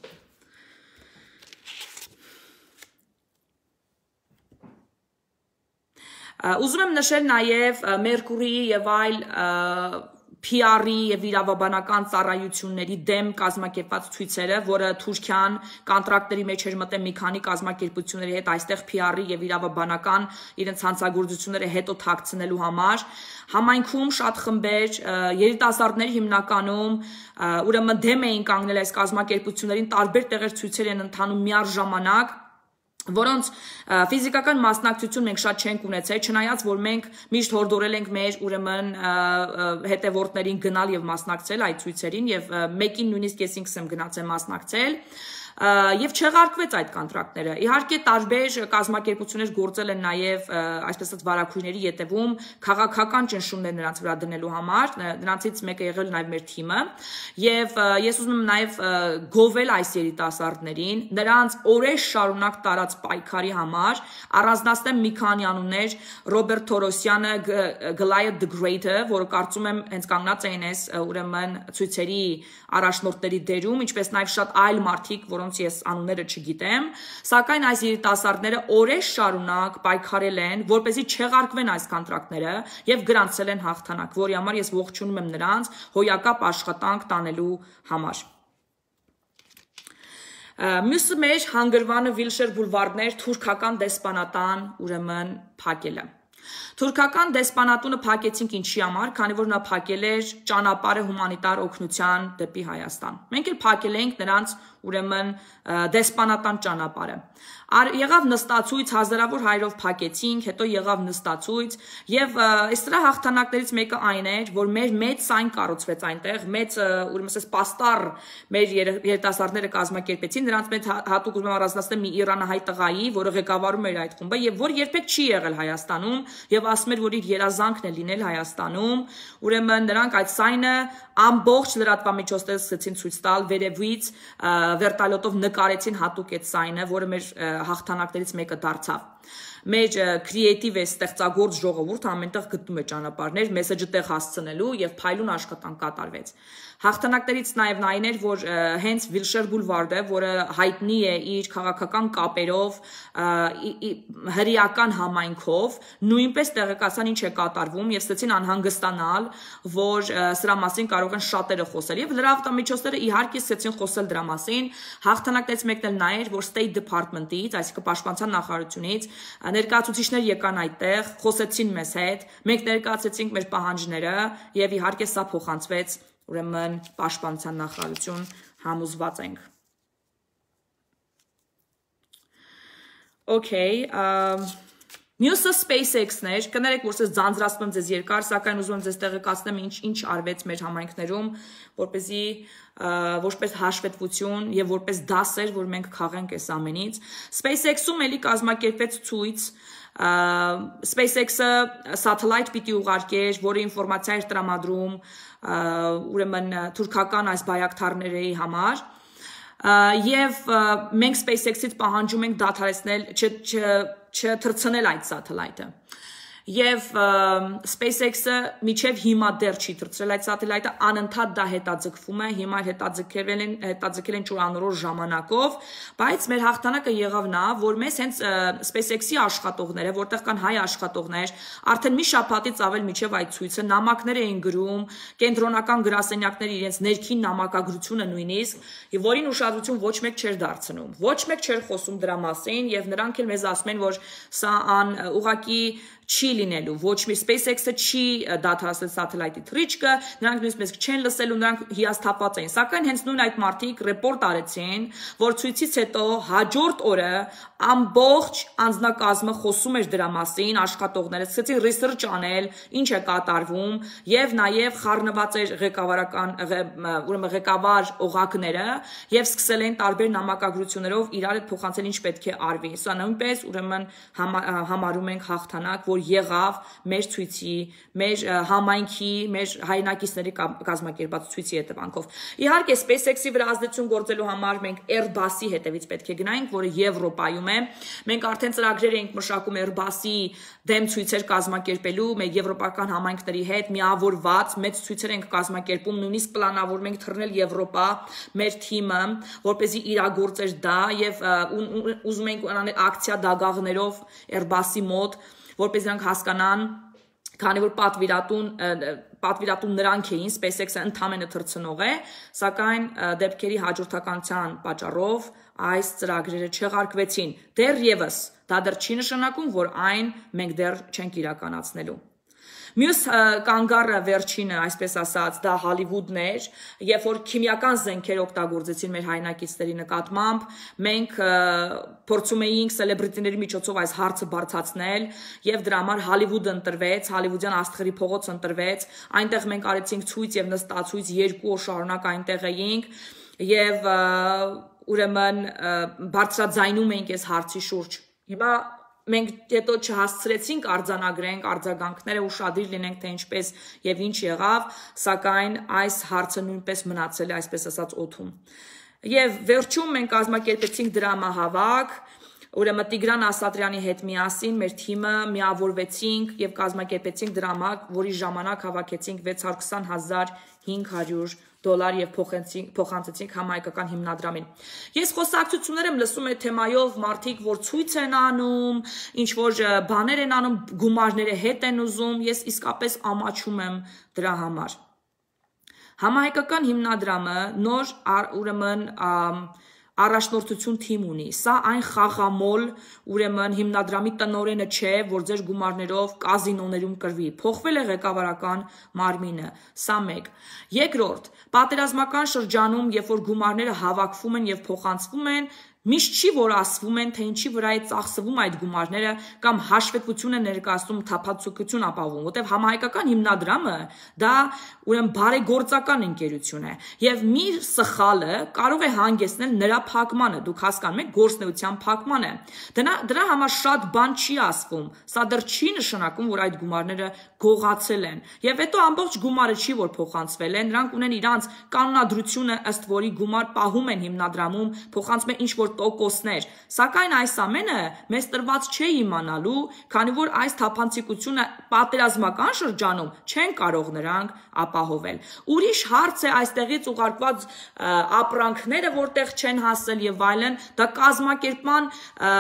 Ուզում եմ նշել նաեւ Մերկուրիի եւ այլ P R-ի եւ իրավաբանական ծառայությունների դեմ կազմակերպված ցույցերը, որը Թուրքիան կոնտրակտների մեջ էր մտել մի քանի կազմակերպությունների հետ այստեղ P R-ի եւ իրավաբանական իրենց հանցագործությունները հետո թաքցնելու համար, համայնքում շատ խմբեր, երիտասարդներ հիմնականում ուրեմն դեմ էին կանգնել այս կազմակերպություններին, տարբեր տեղեր ցույցեր են ընթանում միառժամանակ, որոնց ֆիզիկական մասնակցություն մենք շատ չենք ունեցել, չնայած որ մենք միշտ հորդորել ենք մեր ուրեմն հետևորդներին գնալ եւ մասնակցել այդ ցույցերին եւ մեկին նույնիսկ ես ինքս եմ գնացել մասնակցել եւ չեղարկվեց այդ կոնտրակտները։ Իհարկե տարբեր կազմակերպություններ գործել են նաեւ այսպես ասած վարակույրների ետևում քաղաքական ճնշումներ նրանց վրա դնելու համար, նրանցից մեկը եղել նաեւ մեր թիմը եւ ես ուզում եմ նաեւ գովել այս երիտասարդներին, նրանց օրեր շարունակ տարած պայքարի համար, առանձնացնեմ մի քանի անուններ, Ռոբերտ Թորոսյանը, Goliath the Great-ը, որը կարծում եմ հենց կանգնած էին այս ուրեմն ցույցերի առաջնորդների դերում, ինչպես նաեւ շատ այլ մարդիկ, որոնք որոնց ես անունները չգիտեմ, սակայն այս երիտասարդները օրեր շարունակ պայքարել են, որպեսզի չեղարկվեն այս կոնտրակտները եւ գրանցել են հաղթանակ, որի համար ես ողջունում եմ նրանց հոյակապ աշխատանք տանելու համար։ Մյուսը մեր հանգրվանը Վիլշեր բուլվարներ թուրքական դեսպանատան ուրեմն փակելը։ Թուրքական դեսպանատունը փակեցինք ինչի համար, քանի որ նա փակել էր ճանապարհը հումանիտար օգնության դեպի Հայաստան։ Մենք էլ փակել ենք նրանց ուրեմն դեսպանատան ճանապարհը։ Եղավ նստացույց, հազարավոր հայերով փակեցինք, հետո եղավ նստացույց եւ այս դրա հաղթանակներից մեկը այն էր, որ մեր մեծ сайн կառուցվեց այնտեղ, մեծ ուրեմն ասես պաստառ մեր երիտասարդները կազմակերպեցին, նրանց մեծ հատուկ ուրեմն առանձնացնել մի իրանահայ տղայի, որը ղեկավարում էր այդ խումբը եւ որ երբեք չի եղել Հայաստանում եւ ասում էր, որ իր երազանքն է լինել Հայաստանում, ուրեմն նրանք այդ սայնը ամբողջ լրատվամիջոցները սկսեցին ցույց տալ վերևից վերտալյոտով նկարեցին հատուկ այդ սայնը, որը մեր հաղթանակներից մեկը դարձավ։ Մեր կրեատիվ է ստեղծագործ ժողովուրդ ամենտեղ գտնում է ճանապարհներ մեսեջը տեղ հասցնելու եւ փայլուն աշխատանք կատարվեց։ Հաղթանակներից նաեւ այն էր, որ հենց Վիլշեր բուլվարդը, որը հայտնի է իր քաղաքական կապերով, հրեական համայնքով, նույնպես տեղեկացան ինչ է կատարվում եւ ստեցին անհանգստանալ, որ սրա մասին կարող են շատերը խոսել եւ լրատվամիջոցները իհարկե սկսեցին խոսել դրա մասին։ Հաղթանակներից մեկն էլ նա էր, որ State Department-ից, այսինքն պաշտպանության նախարարությունից ներկայացուցիչներ եկան այդտեղ, խոսեցին մեզ հետ, մենք ներկայացրեցինք մեր պահանջները եւ իհարկե սա փոխանցվեց ուրեմն պաշտպանության նախարարություն, համոզված ենք։ Okay, մյուսը SpaceX-ն էր, կներեք, որ ես ձանձրացնում եմ ձեզ երկար, սակայն ուզում եմ ձեզ տեղեկացնեմ ինչ ինչ արվեց մեր համայնքներում, որպեսզի որպես հաշվետվություն եւ որպես դաս էր, որ մենք քաղենք այս ամենից։ SpaceX-ում էլի կազմակերպեց ցույց, SpaceX-ը satellite պիտի ուղարկեր, որը ինֆորմացիա էր տրամադրում ուրեմն թուրքական այս բայակթարների համար։ Եվ մենք SpaceX-ից պահանջում ենք դադարեցնել, չթռցնել այդ satellite-ը։ Եվ SpaceX-ը միջև հիմա դեռ չի թռցրել այդ սատելայտը, անընդհատ դա հետաձգվում է, հիմա հետաձգել են հետաձգել են ճուրանորոշ ժամանակով, բայց մեր հաղթանակը եղավ նա, որ մեզ հենց SpaceX-ի աշխատողները, որտեղ կան հայ աշխատողներ, արդեն մի շաբաթից ավել միջև այդ ցույցը նամակներ էին գրում, կենտրոնական գրասենյակները իրենց ներքին նամակագրությունը նույնիսկ, եւ որին ուշադրություն ոչ մեկ չէր դարձնում։ Ոչ մեկ չէր խոսում դրա մասին եւ նրանք էլ մեզ ասում են, որ սա ան ուղակի չի լինելու, ոչ մի SpaceX-ը չի դադարեցել սատելայտի թռիչքը, նրանք նույնիսկ մեզ չեն լսելու, նրանք հիասթափված էին, սակայն հենց նույն այդ մարդիկ ռեպորտ արեցին, որ ցույցից հետո հաջորդ օրը ամբողջ անձնակազմը խոսում էր դրա մասին, աշխատողները սկսեցին research անել, ինչ է կատարվում, եւ նաեւ խառնված էր ղեկավարական ուրեմն ղեկավար օղակները եւ սկսել են տարբեր նամակագրություններով իրար հետ փոխանցել ինչ պետք է արվի։ Սա նույնպես ուրեմն համարում ենք հաղթանակ, որ եղավ մեր ցույցի, մեր համայնքի, մեր հայրենակիցների կազմակերպած ցույցի հետևանքով։ Իհարկե SpaceX-ի վրա ազդեցություն գործելու համար մենք Airbus-ի հետևից պետք է գնայինք, որը Եվրոպայում է։ Մենք արդեն ծրագրեր էինք մշակում Airbus-ի դեմ ցույցեր կազմակերպելու մեր եվրոպական համայնքների հետ միավորված մեծ ցույցեր ենք կազմակերպում, նույնիսկ պլանավորում ենք թռնել Եվրոպա մեր թիմը, որպեսզի իրագործեր դա եւ ուզում ենք անել ակցիա դագաղներով Airbus-ի մոտ, որպես նրանք հասկանան, քանի որ պատվիրատուն պատվիրատուն նրանք էին, SpaceX-ը ընդամենը թռցնող է, սակայն դեպքերի հաջորդականության պատճառով այս ծրագրերը չեղարկվեցին։ Դեռևս դա դեռ չի նշանակում, որ այն մենք դեռ չենք իրականացնելու։ Մյուս կանգառը վերջինը, այսպես ասած, դա Հոլիվուդն էր, երբ որ քիմիական զենքեր օգտագործեցին մեր հայրենակիցների նկատմամբ, մենք փորձում էինք սելեբրիտիների միջոցով այս հարցը բարձրացնել եւ դրա համար Հոլիվուդը ընտրվեց, Հոլիվուդյան աստղերի փողոց ընտրվեց, այնտեղ մենք արեցինք ցույց եւ նստացույց, երկու օր շարունակ այնտեղ էինք եւ ուրեմն բարձրաձայնում էինք այս հարցի շուրջ։ Հիմա մենք հետո չհասցրեցինք արձանագրենք արձագանքները, ուշադիր լինենք, թե ինչպես եւ ինչ եղավ, սակայն այս հարցը նույնպես մնացել է, այսպես ասած, օդում։ Եվ վերջում մենք կազմակերպեցինք դրամահավաք, ուրեմն Տիգրան Ասատրյանի հետ միասին մեր թիմը միավորվեցինք եւ կազմակերպեցինք դրամահավաք, որի ժամանակ հավաքեցինք վեց հարյուր քսան հազար հինգ հարյուր դոլար եւ փոխանցեցինք համահայկական հիմնադրամին։ Ես խոսակցություններ եմ լսում այդ թեմայով, մարդիկ, որ ցույց են անում, ինչ որ բաներ են անում, գումարները հետ են ուզում, ես իսկապես ամաչում եմ դրա համար։ Համահայկական հիմնադրամը նոր ուրեմն առաջնորդություն թիմ ունի, սա այն խաղամոլ, ուրեմն հիմնադրամի տնօրենը չէ, որ ձեր գումարներով կազինոներում կրվի, փոխվել է ղեկավարական մարմինը, սա մեկ։ Երկրորդ, պատերազմական շրջանում, երբ որ գումարները հավաքվում են եւ փոխանցվում են, միշտ չի որ ասվում են, թե ինչի վրա է ծախսվում այդ գումարները կամ հաշվետվություն է ներկայացնում, թափանցիկություն ապահովում, որտեղ համահայկական հիմնադրամը դա ուրեմն բարեգործական ընկերություն է եւ մի սխալը կարող է հանգեցնել նրա փակմանը, դուք հասկանում եք, գործնեության փակմանը։ Դրա դրա համար շատ բան չի ասվում, սա դեռ չի նշանակում, որ այդ գումարները գողացել են։ Եվ հետո ամբողջ գումարը չի որ փոխանցվել է, նրանք ունեն իրանց կանոնադրությունը, ըստ որի գումար պահում են հիմնադրամում, փոխանցում են ինչ որ տոկոսներ, սակայն այս ամենը մեզ տրված չէ իմանալու, քանի որ այս թափանցիկությունը պատերազմական շրջանում չեն կարող նրանք ապահովել։ Ուրիշ հարց է այստեղից ուղարկված ապրանքները, որտեղ չեն հասել եւ այլն, դա կազմակերպման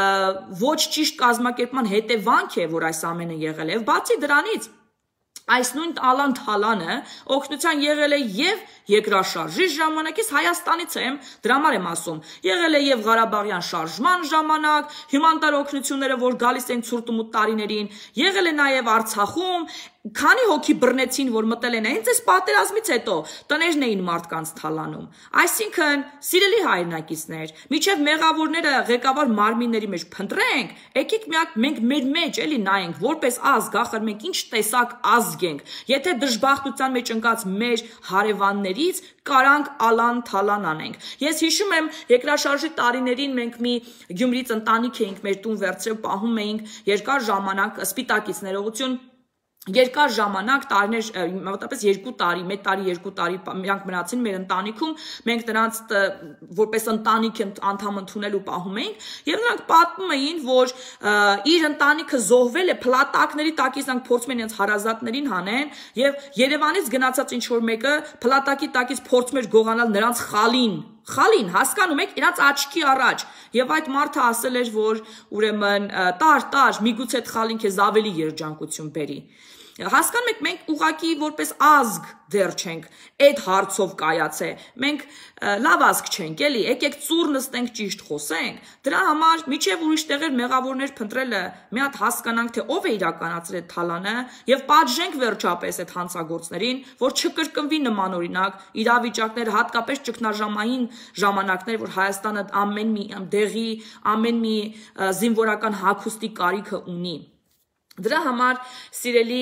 ոչ ճիշտ կազմակերպման հետևանք է, որ այս ամենը եղել է։ Եվ բացի դրանից այս նույն Ալան Թալանը օգնության եղել է եւ երկրաշարժի ժամանակ, ես Հայաստանից եմ, դրա համար եմ ասում, եղել է եւ Ղարաբաղյան շարժման ժամանակ, հյումանիտար օգնությունները, որ գալիս են ցուրտ ու մութ տարիներին, եղել է նաեւ Արցախում, քանի հոգի բռնեցին, որ մտել են հենց այս պատերազմից հետո, տներն էին մարդկանց թալանում։ Այսինքն, սիրելի հայրենակիցներ, միջև մեղավորները ղեկավար մարմինների մեջ փնտրենք, եկեք միակ մենք մեր մեջ էլի նայենք, որպես ազգ, ախր մենք ինչ տեսակ ազգ ենք, եթե դժբախտության մեջ ընկած մեր հարևաններից կարանք Ալան Թալան անենք։ Ես հիշում եմ երկրաշարժի տարիներին մենք մի Գյումրից ընտանիք էինք մեր տուն վերցրել, պահում էինք երկար ժամանակ սպիտակից ներողություն Երկար ժամանակ, տարիներ, մոտավորապես երկու տարի, մեկ տարի, երկու տարի նրանք մնացին մեր ընտանիքում, մենք նրանց որպես ընտանիք անդամ ընդունել ու պահում էինք, եւ նրանք պատմում էին, որ իր ընտանիքը զոհվել է փլատակների տակից, նրանք փորձում են իրենց հարազատներին հանեն, եւ Երևանից գնացած ինչ որ մեկը փլատակի տակից փորձում էր գողանալ նրանց խալին Խալին, հասկանում եք, իրաց աչքի առաջ, եւ այդ մարդը ասել էր, որ ուրեմն տար, տար, միգուցե այդ խալին քեզ ավելի երջանկություն բերի։ Հասկանում եք, մենք ուղղակի որպես ազգ դեռ չենք այդ հարցով կայացե։ Մենք լավ ազգ չենք, էլի, եկեք ծուռ նստենք ճիշտ խոսենք։ Դրա համար միջև ուրիշ տեղեր մեղավորներ փնտրելը մի հատ հասկանանք, թե ով է իրականացրել այդ թալանը եւ պատժենք վերջապես այդ հանցագործներին, որ չկրկնվի նմանօրինակ իրավիճակներ, հատկապես ճգնաժամային ժամանակներ, որ Հայաստանը ամեն մի դեղի, ամեն մի զինվորական հագուստի կարիքը ունի։ Դրա համար, սիրելի,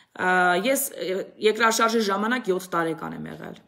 ես երկրաշարժի ժամանակ յոթ տարեկան եմ եղել։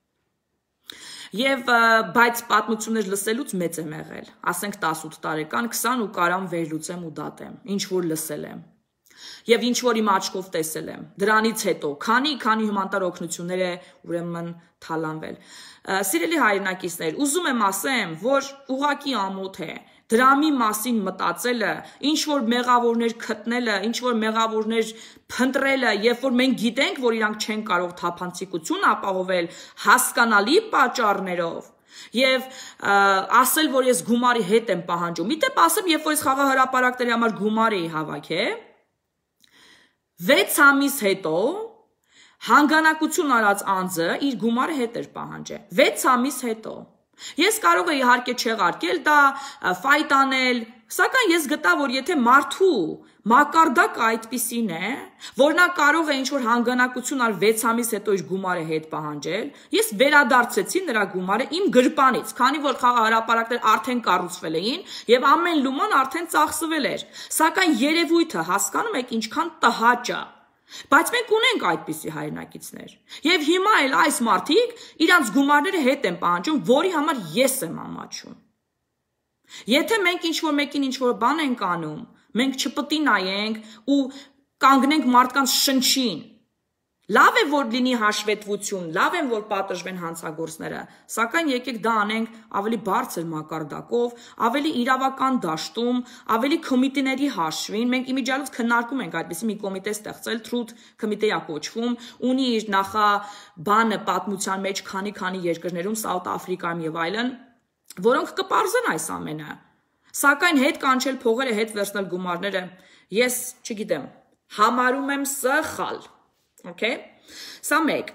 Եվ բայց պատմություններ լսելուց մեծ եմ եղել, ասենք տասութ տարեկան, քսան ու կարամ վերլուծեմ ու դատեմ, ինչ որ լսել եմ։ Եվ ինչ որ իմ աչքով տեսել եմ, դրանից հետո, քանի քանի հյումանիտար օգնություններ է ուրեմն թալանվել։ Սիրելի հայրենակիցներ, ուզում եմ ասեմ, որ ուղղակի ամոթ է դրամի մասին մտածելը, ինչ որ մեղավորներ գտնելը, ինչ որ մեղավորներ փնտրելը, երբ որ մենք գիտենք, որ իրանք չեն կարող թափանցիկություն ապահովել հասկանալի պատճառներով, եւ ասել, որ ես գումարի հետ եմ պահանջում։ Միտեպ ասեմ, երբ որ ես խաղահրապարակների համար գումար էի հավաքել, վեց ամիս հետո հանգանակություն արած անձը իր գումարը հետ էր պահանջել։ վեց ամիս հետո Ես կարող եմ իհարկե չեղարկել դա, ֆայտ անել, սակայն ես գտա, որ եթե մարդու մակարդակը այդպիսին է, որ նա կարող է ինչ-որ հանգանակություն ալ վեց ամիս հետո իր գումարը հետ պահանջել, ես վերադարձեցի նրա գումարը իմ գրպանից, քանի որ խաղահրապարակներ արդեն կառուցվել էին եւ ամեն լուման արդեն ծախսվել էր, սակայն երևույթը հասկանում եք ինչքան տհաճ է։ Բայց մենք ունենք այդպիսի հայրենակիցներ։ Եվ հիմա էլ այս մարդիկ իրանց գումարները հետ են պահանջում, որի համար ես եմ ամաչում։ Եթե մենք ինչ-որ մեկին ինչ-որ բան ենք անում, մենք չպետք է նայենք ու կանգնենք մարդկանց շնչին։ Լավ է որ լինի հաշվետվություն, լավ են որ պատժվեն հանցագործները, սակայն եկեք դա անենք ավելի բարձր մակարդակով, ավելի իրավական դաշտում, ավելի կոմիտեների հաշվին, մենք իմիջիալոց քննարկում ենք այդպիսի մի կոմիտե ստեղծել, Truth Committee-ա կոչվում, ունի իր նախաբանը պատմության մեջ քանի-քանի երկրներում, South Africa-ում եւ այլն, որոնք կպարզեն այս ամենը, սակայն հետ կանչել փողերը, հետ վերցնել գումարները, ես չգիտեմ, համարում եմ սխալ, okay? Սա մեկ,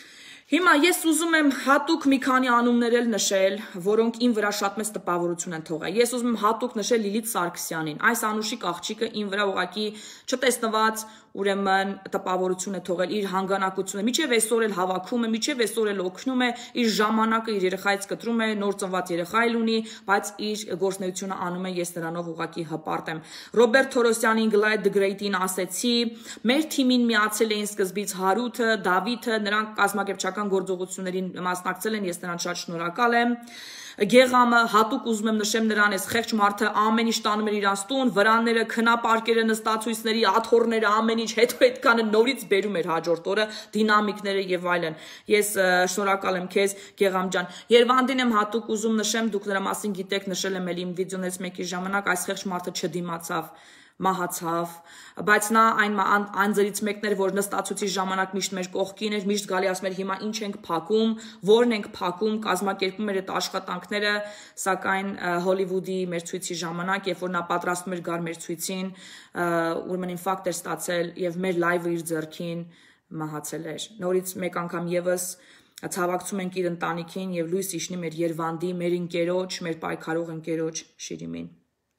հիմա ես ուզում եմ հատուկ մի քանի անուններ էլ նշել, որոնք իմ վրա շատ մեծ տպավորություն են թողել, ես ուզում եմ հատուկ նշել Լիլիթ Սարգսյանին, այս անուշիկ աղջիկը իմ վրա ուղղակի չտեսնված ուրեմն տպավորություն է թողել իր հանգանակությունը, միջև այսօր էլ հավաքում է, միջև այսօր էլ օգնում է, իր ժամանակը իր երեխայից կտրում է, նոր ծնված երեխա էլ ունի, բայց իր գործունեությունը անում է, ես նրանով ուղղակի հպարտ եմ։ Ռոբերտ Թորոսյանին, Glad the Great-ին ասեցի, մեր թիմին միացել էին սկզբից Հարութը, Դավիթը, նրանք կազմակերպչական գործողություններին մասնակցել են, ես նրանց շատ շնորհակալ եմ։ Գեղամը հատուկ ուզում եմ նշեմ նրան, այս խեղճ մարդը ամեն ինչ տանում էր իրանց տուն, վրանները, քնապարկերը, նստացույցների, աթոռները, ամեն ինչ հետո այդքանը նորից բերում էր հաջորդ օրը, դինամիկները եւ այլն։ Ես շնորհակալ եմ քեզ, Գեղամ ջան։ Երվանդին եմ հատուկ ուզում նշեմ, դուք նրա մասին գիտեք, նշել եմ էլ իմ վիդեոներից մեկի ժամանակ, այս խեղճ մարդը չդիմացավ, մահացավ, բայց նա այն անձերից մեկն էր, որ նստացուցի ժամանակ միշտ մեր կողքին էր, միշտ գալի ասում էր հիմա ինչ ենք փակում, որն ենք փակում, կազմակերպում էր այդ աշխատանքները, սակայն Հոլիվուդի մեր ցույցի ժամանակ, երբ որ նա պատրաստում էր գար մեր ցույցին, ուրեմն ինֆարկտ էր ստացել եւ մեր լայվը իր ձեռքին մահացել էր։ Նորից մեկ անգամ եւս ցավակցում ենք իր ընտանիքին եւ լույս իջնի մեր Երվանդի, մեր ընկերոջ, մեր պայքարող ընկերոջ Շիրիմին։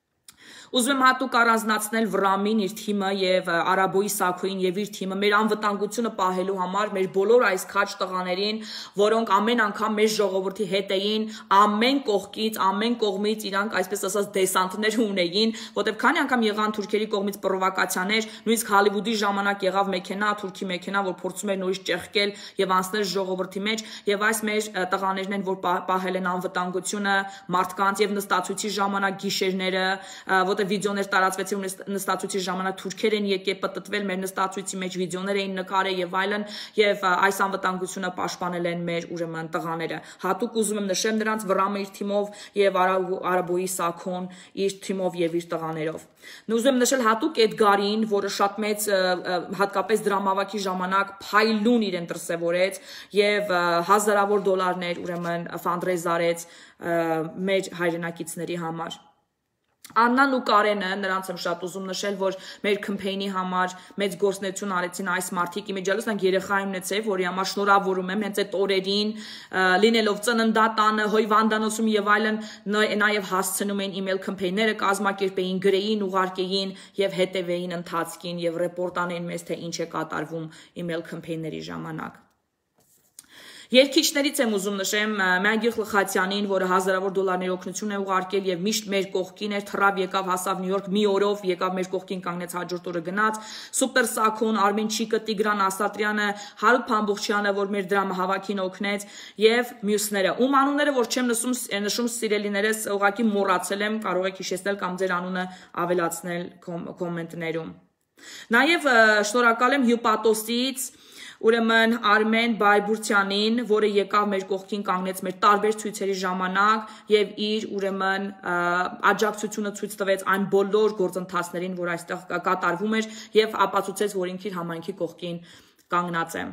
Ուզում եմ հատուկ առանձնացնել Վրամին, իր թիմը եւ Արաբոյի Սաքոյին եւ իր թիմը մեր անվտանգությունը պահելու համար, մեր բոլոր այս քաջ տղաներին, որոնք ամեն անգամ մեր ժողովրդի հետ էին, ամեն կողքից, ամեն կողմից իրանք այսպես ասած դեսանտներ ունեին, որտեւ քանի անգամ եղան թուրքերի կողմից պրովոկացիաներ, նույնիսկ Հոլիվուդի ժամանակ եղավ մեքենա, թուրքի մեքենա, որ փորձում էր նորից ճեղքել եւ անցնել ժողովրդի մեջ, եւ այս մեր տղաներն են, որ պահել են անվտանգությունը մարդկանց եւ նստացույցի ժամանակ գիշերները, որտեղ վիդեոներ տարածվեցին նստացույցի ժամանակ թուրքեր են եկել պտտվել մեր նստացույցի մեջ վիդեոներ էին նկարել եւ այլն եւ այս անվտանգությունը պաշտպանել են մեր ուրեմն տղաները հատուկ ուզում եմ նշեմ նրանց Վրամը իր թիմով եւ Արաբոյի Սաքոն իր թիմով եւ իր տղաներով ուզում եմ նշել հատուկ Էդգարին որը շատ մեծ հատկապես դրամավակի ժամանակ փայլուն իրեն դրսևորեց եւ հազարավոր դոլարներ ուրեմն ֆանդրեյզ արեց մեր հայրենակիցների համար Աննան ու Կարենը, նրանց եմ շատ ուզում նշել, որ մեր կմփեյնի համար մեծ գործունեություն արեցին այս մարդիկ իմիջիալոց նրանք երեխա իմնեցեւ, որի համար շնորհավորում եմ հենց այդ օրերին, լինելով ծննդատանը, հոյվանդանոցում եւ այլն, նաեւ հասցնում էին email կմփեյները կազմակերպեին, գրեին, ուղարկեին եւ հետեւեին ընթացքին եւ ռեպորտ անեին մեզ թե ինչ է կատարվում email կմփեյների ժամանակ Երկիչներից եմ ուզում նշեմ Մագիղ Խլխատյանին, որը հազարավոր դոլարների օգնություն է ուղարկել եւ միշտ մեր կողքին էր, թռավ եկավ, հասավ Նյու Յորք մի օրով, եկավ մեր կողքին կանգնեց հաջորդ օրը գնաց, Սուպեր Սաքոն, Արմեն Չիկը, Տիգրան Ասատրյանը, Հարութ Փամբուխչյանը, որ մեր դրամահավաքին օգնեց եւ մյուսները։ Ում անունները որ չեմ նշում, նշում սիրելիներս, ուղղակի մոռացել եմ, կարող եք հիշեցնել կամ ձեր անունը ավելացնել կոմենտներում։ Նաեւ շնորհակալ եմ Հյուպատոսից Ուրեմն Արմեն Բայբուրցյանին, որը եկավ մեր կողքին կանգնեց մեր տարբեր ցույցերի ժամանակ եւ իր ուրեմն աջակցությունը ցույց տվեց այն բոլոր գործընթացներին, որ այստեղ կատարվում էր եւ ապացուցեց, որ ինքն իր համայնքի կողքին կանգնած է։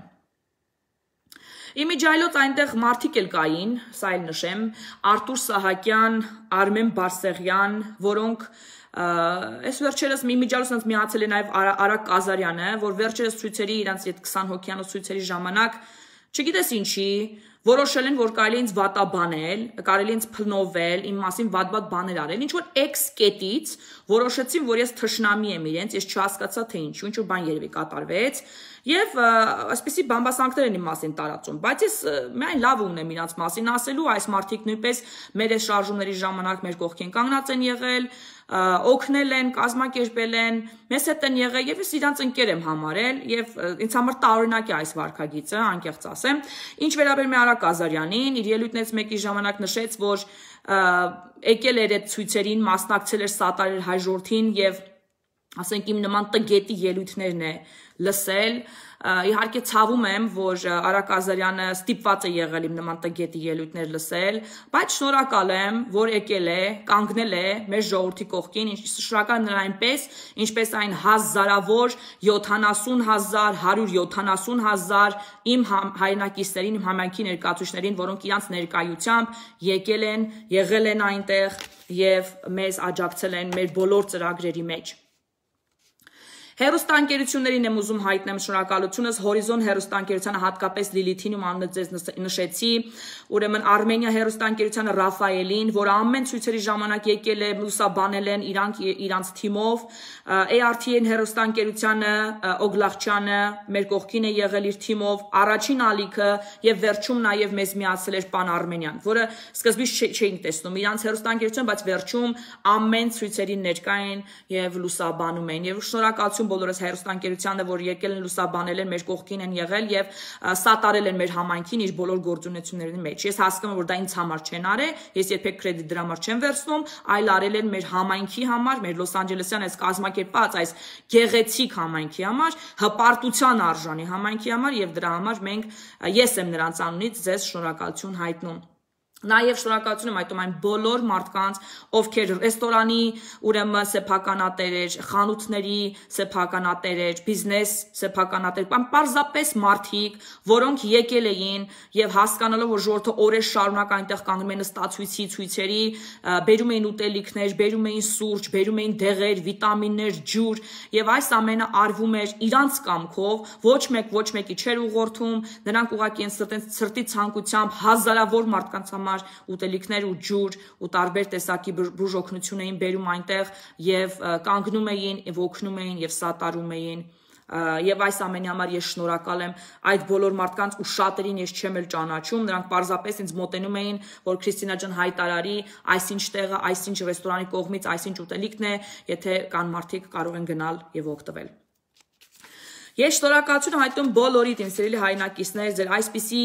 Իմիջայլոց այնտեղ մարդիկ էլ կային, սա էլ նշեմ, Արտուր Սահակյան, Արմեն Բարսեղյան, որոնք Այս վերջերս իմիջիալոց նրանց միացել է նաև Արակ Կազարյանը, որ վերջերս ցույցերի իրանց այդ քսան հոգյանոց ցույցերի ժամանակ, չգիտես ինչի, որոշել են, որ կարելի է ինձ վատաբանել, կարելի է ինձ փնովել, իմ մասին վատ-վատ բաներ արել, ինչ որ X կետից որոշեցին, որ ես թշնամի եմ իրենց, ես չհասկացա թե ինչու, ինչ որ բան երևի կատարվեց, եւ այսպեսի բամբասանքներ են իմ մասին տարածում, բայց ես միայն լավ ունեմ իրանց մասին ասելու, այս մարդիկ նույնպես մեր այս շարժումների ժամանակ մեր կողքին կանգնած են եղել, օգնել են, կազմակերպել են, մեզ հետ են եղել եւ ես իրանց ընկեր եմ համարել եւ ինձ համար տարօրինակ է այս վարքագիծը, անկեղծ ասեմ։ Ինչ վերաբերում է Արակ Կազարյանին, իր ելույթներից մեկի ժամանակ նշեց, որ եկել էր այդ ցույցերին, մասնակցել էր սատարել հայ ժողովրդին եւ ասենք իմ նման տգետի ելույթներն է լսել, իհարկե ցավում եմ, որ Արաք Ազարյանը ստիպված է եղել իմ նման տգետի ելույթներ լսել, բայց շնորհակալ եմ, որ եկել է, կանգնել է մեր ժողովրդի կողքին, շնորհակալ եմ նրան այնպես, ինչպես այն հազարավոր յոթանասուն հազար, հարյուր յոթանասուն հազար իմ հայրենակիցներին, իմ համայնքի ներկայացուցիչներին, որոնք իրանց ներկայությամբ եկել են, եղել են այնտեղ եւ մեզ աջակցել են մեր բոլոր ծրագրերի մեջ։ Հերոստանգերություններին եմ ուզում հայտնել շնորհակալությունս Հորիզոն հերոստանգերությանը, հատկապես Լիլիթին, ում անունը ձեզ նշեցի, ուրեմն Արմենիա հերոստանգերությանը Ռաֆայելին, որ ամեն ցույցերի ժամանակ եկել է, լուսաբանել են իրանք իրանց թիմով, A R T N հերոստանգերությանը Օգլախչյանը մեր կողքին է եղել իր թիմով, առաջին ալիքը եւ վերջում նաեւ մեզ միացել էր պան Արմենիան, որը սկզբից չէինք տեսնում իրանց հերոստանգերությունը, բայց վերջում ամեն ցույցերին ներկա են եւ լուսաբանում են եւ շնորհակալություն բոլորս հերոստանգերությանը, որ եկել են լուսաբանել են, մեր կողքին են եղել եւ սատարել են մեր համայնքին իր բոլոր գործունեությունների մեջ։ Ես հասկանում եմ, որ դա ինձ համար չեն արել, ես երբեք կրեդիտ դրա համար չեմ վերցնում, այլ արել են մեր համայնքի համար, մեր Լոս Անջելեսյան այս կազմակերպած այս գեղեցիկ համայնքի համար, հպարտության արժանի համայնքի համար եւ դրա համար մենք ես եմ նրանց անունից ձեզ շնորհակալություն հայտնում։ Նաև շնորհակալություն եմ այտում այն բոլոր մարդկանց, ովքեր ռեստորանի ուրեմն սեփականատերեր, խանութների սեփականատերեր, բիզնես սեփականատերեր, պարզապես մարդիկ, որոնք եկել էին եւ հասկանալով, որ ժողովուրդը օրեր շարունակ այնտեղ կանգնում են ստացույցի ցույցերի, բերում էին ուտելիքներ, բերում էին սուրճ, բերում էին դեղեր, վիտամիններ, ջուր եւ այս ամենը արվում էր իրանց կամքով, ոչ մեկ ոչ մեկի չէր ուղղորդում, նրանք ուղղակի են սրտի ցանկությամբ հազարավոր մարդկանց համար ուտելիքներ ու ջուր ու տարբեր տեսակի բուժօգնություն էին բերում այնտեղ եւ կանգնում էին եւ օգնում էին եւ սատարում էին եւ այս ամենի համար ես շնորհակալ եմ այդ բոլոր մարդկանց ու շատերին ես չեմ էլ ճանաչում, նրանք պարզապես ինձ մոտենում էին, որ Քրիստինա ջան հայտարարի այսինչ տեղը, այսինչ ռեստորանի կողմից, այսինչ ուտելիքն է, եթե կան մարդիկ կարող են գնալ եւ օգտվել։ Ես շնորհակալություն հայտնում բոլորիդ իմ սիրելի հայրենակիցներ, ձեր այսպիսի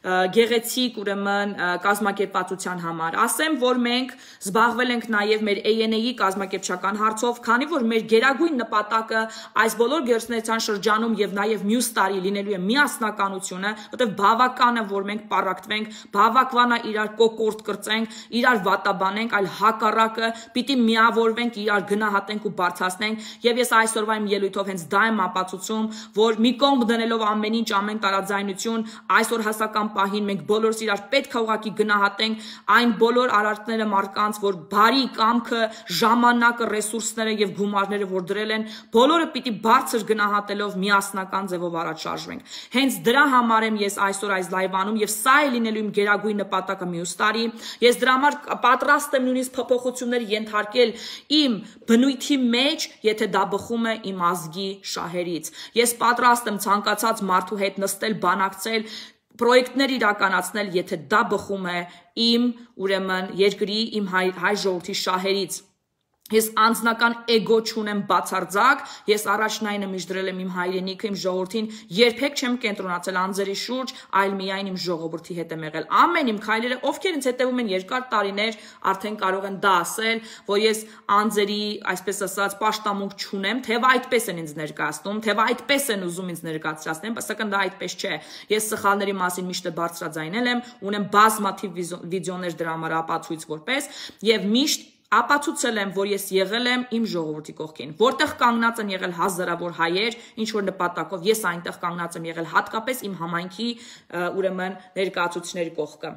գեղեցիկ ուրեմն կազմակերպվածության համար։ Ասեմ, որ մենք զբաղվել ենք նաև մեր A N A-ի կազմակերպչական հարցով, քանի որ մեր գերագույն նպատակը այս բոլոր գործունեության շրջանում եւ նաև մյուս տարի լինելու է միասնականությունը, որտեղ բավական է, որ մենք պարակտվենք, բավականա իրար կոկորտ կրծենք, իրար վատաբանենք, այլ հակառակը պիտի միավորվենք, իրար գնահատենք ու բարձրացնենք, եւ ես այսօրվա իմ ելույթով հենց դա եմ ապացուցում, որ մի կողմ դնելով ամեն ինչ, ամեն տարաձայնություն, այսօր հասական պահին մենք բոլորս իրար պետք է ուղղակի գնահատենք այն բոլոր արարքները մարդկանց, որ բարի կամքը, ժամանակը, ռեսուրսները եւ գումարները, որ դրել են, բոլորը պիտի բարձր գնահատելով միասնական ձևով առաջ շարժվենք։ Հենց դրա համար եմ ես այսօր այս լայվանում եւ սա է լինելու իմ գերագույն նպատակը մյուս տարի։ Ես դրա համար պատրաստ եմ նույնիսկ փոփոխություններ ենթարկել իմ բնույթի մեջ, եթե դա բխում է իմ ազգի շահերից։ Ես պատրաստ եմ ցանկացած մարդու հետ նստել, բանակցել, պրոյեկտներ իրականացնել, եթե դա բխում է իմ ուրեմն երկրի, իմ հայ, հայ ժողովրդի շահերից։ Ես անձնական էգո չունեմ բացարձակ, ես առաջնայինը միշտ դրել եմ իմ հայրենիքը, իմ ժողովրդին, երբեք չեմ կենտրոնացել անձերի շուրջ, այլ միայն իմ ժողովրդի հետ եմ եղել։ Ամեն իմ քայլերը, ովքեր ինձ հետևում են երկար տարիներ, արդեն կարող են դա ասել, որ ես անձերի, այսպես ասած, պաշտամունք չունեմ, թեև այդպես են ինձ ներկայացնում, թեև այդպես են ուզում ինձ ներկայացնել, սակայն դա այդպես չէ։ Ես սխալների մասին միշտ բարձրաձայնել եմ, ունեմ բազմաթիվ վիդեոներ դրա համար ապացույց որպես եւ միշտ ապացուցել եմ, որ ես եղել եմ իմ ժողովրդի կողքին, որտեղ կանգնած են եղել հազարավոր հայեր, ինչ որ նպատակով ես այնտեղ կանգնած եմ եղել հատկապես իմ համայնքի ուրեմն ներկայացուցիչների կողքը։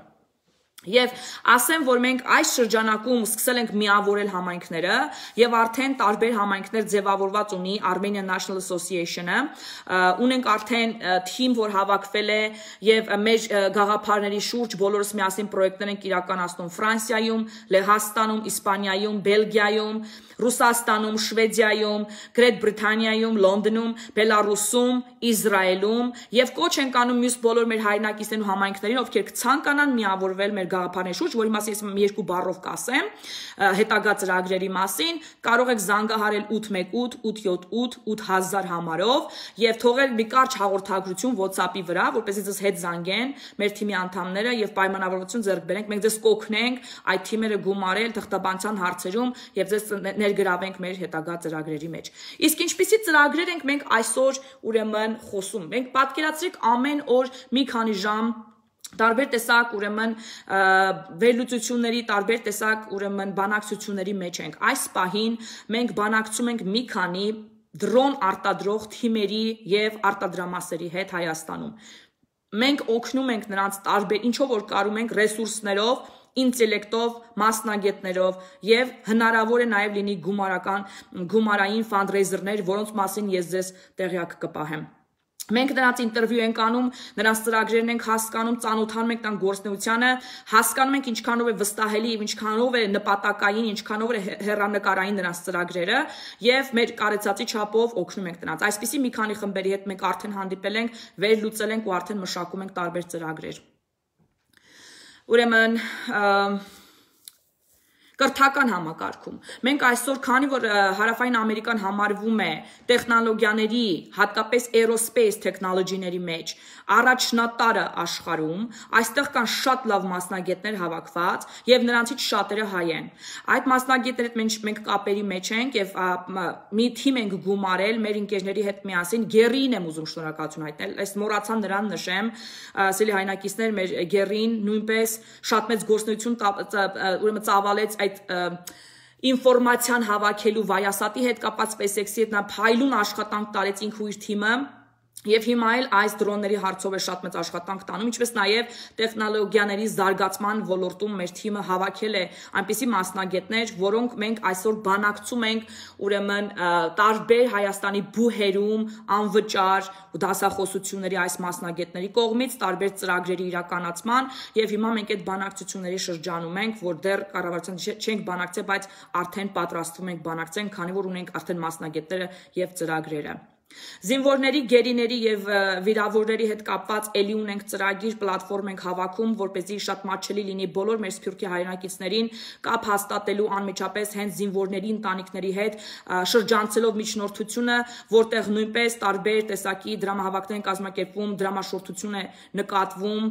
Եվ ասեմ, որ մենք այս շրջանակում սկսել ենք միավորել համայնքները եւ արդեն տարբեր համայնքներ ձևավորված ունի Armenian National Association-ը, ունենք արդեն թիմ, որ հավաքվել է եւ մեր գաղափարների շուրջ բոլորս միասին պրոյեկտներ ենք իրականացնում Ֆրանսիայում, Լեհաստանում, Իսպանիայում, Բելգիայում, Ռուսաստանում, Շվեդիայում, Գրետ Բրիտանիայում, Լոնդոնում, Բելարուսում, Իսրայելում եւ կոչ ենք անում մյուս բոլոր մեր հայրենակիցներին ու համայնքներին, ովքեր կցանկանան միավորվել մեր գաղափարների շուրջ, որի մասին ես երկու բառով կասեմ, հետագա ծրագրերի մասին, կարող եք զանգահարել ութ մեկ ութ ութ յոթ ութ ութ հազար համարով եւ թողել մի կարճ հաղորդագրություն WhatsApp-ի վրա, որպեսզի ձեզ հետ զանգեն մեր թիմի անդամները եւ պայմանավորվածություն ձեռք բերենք, մենք ձեզ կօգնենք այդ թիմերը գումարել թղթաբանության հարցերում եւ ձեզ ներգրավենք մեր հետագա ծրագրերի մեջ։ Իսկ ինչպիսի ծրագրեր ենք մենք այսօր ուրեմն խոսում։ Մենք պատկերացրեք ամեն օր մի քանի ժամ տարբեր տեսակ ուրեմն վերլուծությունների, տարբեր տեսակ ուրեմն բանակցությունների մեջ ենք։ Այս պահին մենք բանակցում ենք մի քանի դրոն արտադրող թիմերի եւ արտադրամասերի հետ Հայաստանում։ Մենք օգնում ենք նրանց տարբեր ինչով որ կարում ենք ռեսուրսներով, ինտելեկտով, մասնագետներով եւ հնարավոր է նաեւ լինի գումարական գումարային ֆանդրեյզերներ, որոնց մասին ես ձեզ տեղյակ կպահեմ։ Մենք նրանց ինտերվյու ենք անում, նրանց ծրագրերն ենք հասկանում, ծանոթանում ենք տան գործնեությանը, հասկանում ենք ինչքանով է վստահելի եւ ինչքանով է նպատակային, ինչքանով է հեռանկարային նրանց ծրագրերը եւ մեր կարեցածի չափով օգնում ենք նրանց։ Այսպիսի մի քանի խմբերի հետ մենք արդեն հանդիպել ենք, վերլուծել ենք ու արդեն մշակում ենք տարբեր ծրագրեր։ Ուրեմն կրթական համակարգում։ Մենք այսօր, քանի որ Հարավային Ամերիկան համարվում է տեխնոլոգիաների, հատկապես aerospace տեխնոլոգիաների մեջ առաջնատարը աշխարհում, այստեղ կան շատ լավ մասնագետներ հավաքված եւ նրանցից շատերը հայ են։ Այդ մասնագետների հետ մենք կապերի մեջ ենք եւ մի թիմ ենք գումարել մեր ընկերների հետ միասին։ Գերին եմ ուզում շնորհակալություն հայտնել։ Այս մոռացա նրան նշեմ, ասելի հայնակիցներ, մեր Գերին նույնպես շատ մեծ գործունեություն ուրեմն ծավալեց այդ ինֆորմացիան հավաքելու Վայասատի հետ կապված SpaceX-ի հետ նա փայլուն աշխատանք տարեց ինքը ու իր թիմը եւ հիմա էլ այս դրոնների հարցով է շատ մեծ աշխատանք տանում, ինչպես նաեւ տեխնոլոգիաների զարգացման ոլորտում մեր թիմը հավաքել է այնպիսի մասնագետներ, որոնք մենք այսօր բանակցում ենք ուրեմն տարբեր Հայաստանի բուհերում անվճար դասախոսությունների այս մասնագետների կողմից տարբեր ծրագրերի իրականացման եւ հիմա մենք այդ բանակցությունների շրջանում ենք, որ դեռ կառավարության չենք բանակցել, բայց արդեն պատրաստվում ենք բանակցեն, քանի որ ունենք արդեն մասնագետները եւ ծրագրերը։ Զինվորների, գերիների եւ վիրավորների հետ կապված էլի ունենք ծրագիր, պլատֆորմ ենք հավաքում, որպեսզի շատ մատչելի լինի բոլոր մեր սփյուռքի հայրենակիցներին կապ հաստատելու անմիջապես հենց զինվորների ընտանիքների հետ, շրջանցելով միջնորդությունը, որտեղ նույնպես տարբեր տեսակի դրամահավաքներ են կազմակերպվում, դրամաշորթություն է նկատվում,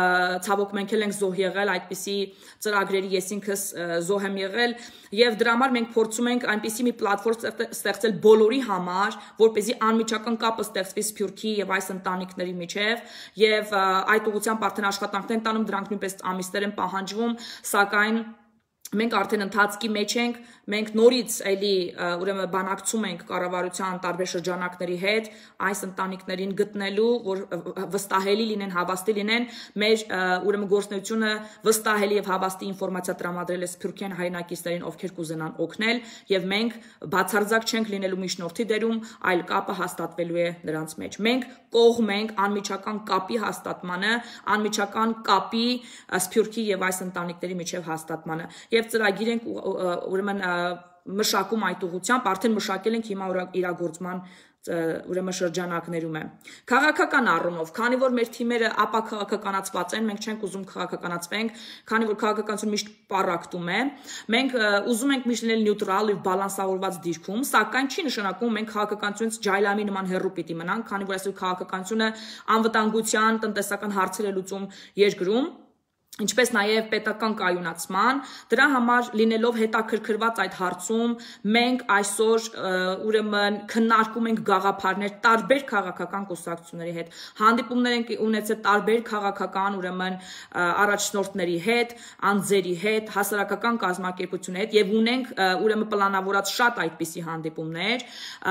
ցավոք մենք էլ ենք զոհ եղել այդպիսի ծրագրերի, ես ինքս զոհ եմ եղել եւ դրա համար մենք փորձում ենք այնպիսի մի պլատֆորմ ստեղծել բոլորի համար, որպեսզի անմիջական կապը ստեղծվի Սփյուռքի եւ այս ընտանիքների միջև եւ այդ ուղղությամբ արդեն աշխատանքներ են տանում, դրանք նույնպես ամիսներ են պահանջվում, սակայն մենք արդեն ընթացքի մեջ ենք, մենք նորից էլի ուրեմն բանակցում ենք կառավարության տարբեր շրջանակների հետ այս ընտանիքներին գտնելու, որ վստահելի լինեն, հավաստի լինեն, մեր ուրեմն գործունեությունը վստահելի եւ հավաստի ինֆորմացիա տրամադրել է սփյուռքյան հայրենակիցներին, ովքեր կուզենան օգնել եւ մենք բացարձակ չենք լինելու միջնորդի դերում, այլ կապը հաստատվելու է նրանց մեջ։ Մենք կողմ ենք անմիջական կապի հաստատմանը, անմիջական կապի սփյուռքի եւ այս ընտանիքների միջև հաստատմանը եւ ծրագիր ենք ուրեմն մշակում այդ ուղղությամբ, արդեն մշակել ենք հիմա իրագործման ուրեմն շրջանակներում է։ Քաղաքական առումով, քանի որ մեր թիմերը ապաքաղաքականացված են, մենք չենք ուզում քաղաքականացվենք, քանի որ քաղաքականությունը միշտ պառակտում է, մենք ուզում ենք միշտ լինել նյութրալ եւ բալանսավորված դիրքում, սակայն չի նշանակում մենք քաղաքականությունից ջայլամի նման հեռու պիտի մնանք, քանի որ այսօր քաղաքականությունը անվտանգության, տնտեսական հարցեր է լուծում երկրում, ինչպես նաև պետական կայունացման, դրա համար լինելով հետաքրքրված այդ հարցում, մենք այսօր ուրեմն քննարկում ենք գաղափարներ տարբեր քաղաքական կուսակցությունների հետ, հանդիպումներ ենք ունեցել տարբեր քաղաքական ուրեմն առաջնորդների հետ, անձերի հետ, հասարակական կազմակերպությունների հետ եւ ունենք ուրեմն պլանավորած շատ այդպիսի հանդիպումներ,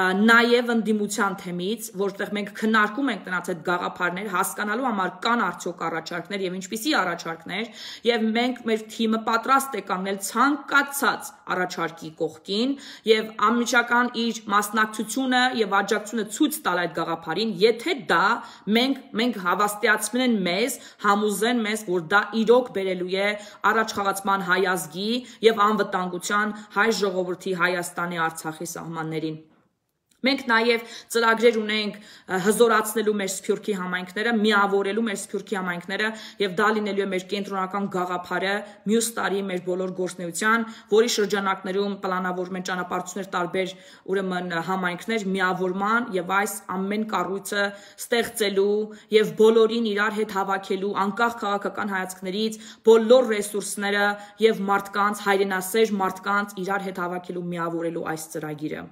նաև ընդդիմության թեմից, որտեղ մենք քննարկում ենք նրանց այդ գաղափարներ, հասկանալու համար կան արդյոք առաջարկներ եւ ինչպիսի առաջարկներ եւ մենք մեր թիմը պատրաստ է կանգնել ցանկացած առաջարկի կողքին եւ անմիջական իր մասնակցությունը եւ աջակցությունը ցույց տալ այդ գաղափարին, եթե դա մենք մենք հավաստիացնեն մեզ, համոզեն մեզ, որ դա իրոք բերելու է առաջխաղացման հայ ազգի եւ անվտանգության հայ ժողովրդի Հայաստանի Արցախի սահմաններին։ Մենք նաև ծրագրեր ունենք հզորացնելու մեր Սփյուռքի համայնքները, միավորելու մեր Սփյուռքի համայնքները եւ դա լինելու է մեր կենտրոնական գաղափարը մյուս տարի մեր բոլոր գործունեության, որի շրջանակներում պլանավորվում են ճանապարհորդություններ տարբեր ուրեմն համայնքներ միավորման եւ այս ամեն կառույցը ստեղծելու եւ բոլորին իրար հետ հավաքելու անկախ քաղաքական հայացքներից բոլոր ռեսուրսները եւ մարդկանց հայրենասեր մարդկանց իրար հետ հավաքելու միավորելու այս ծրագիրը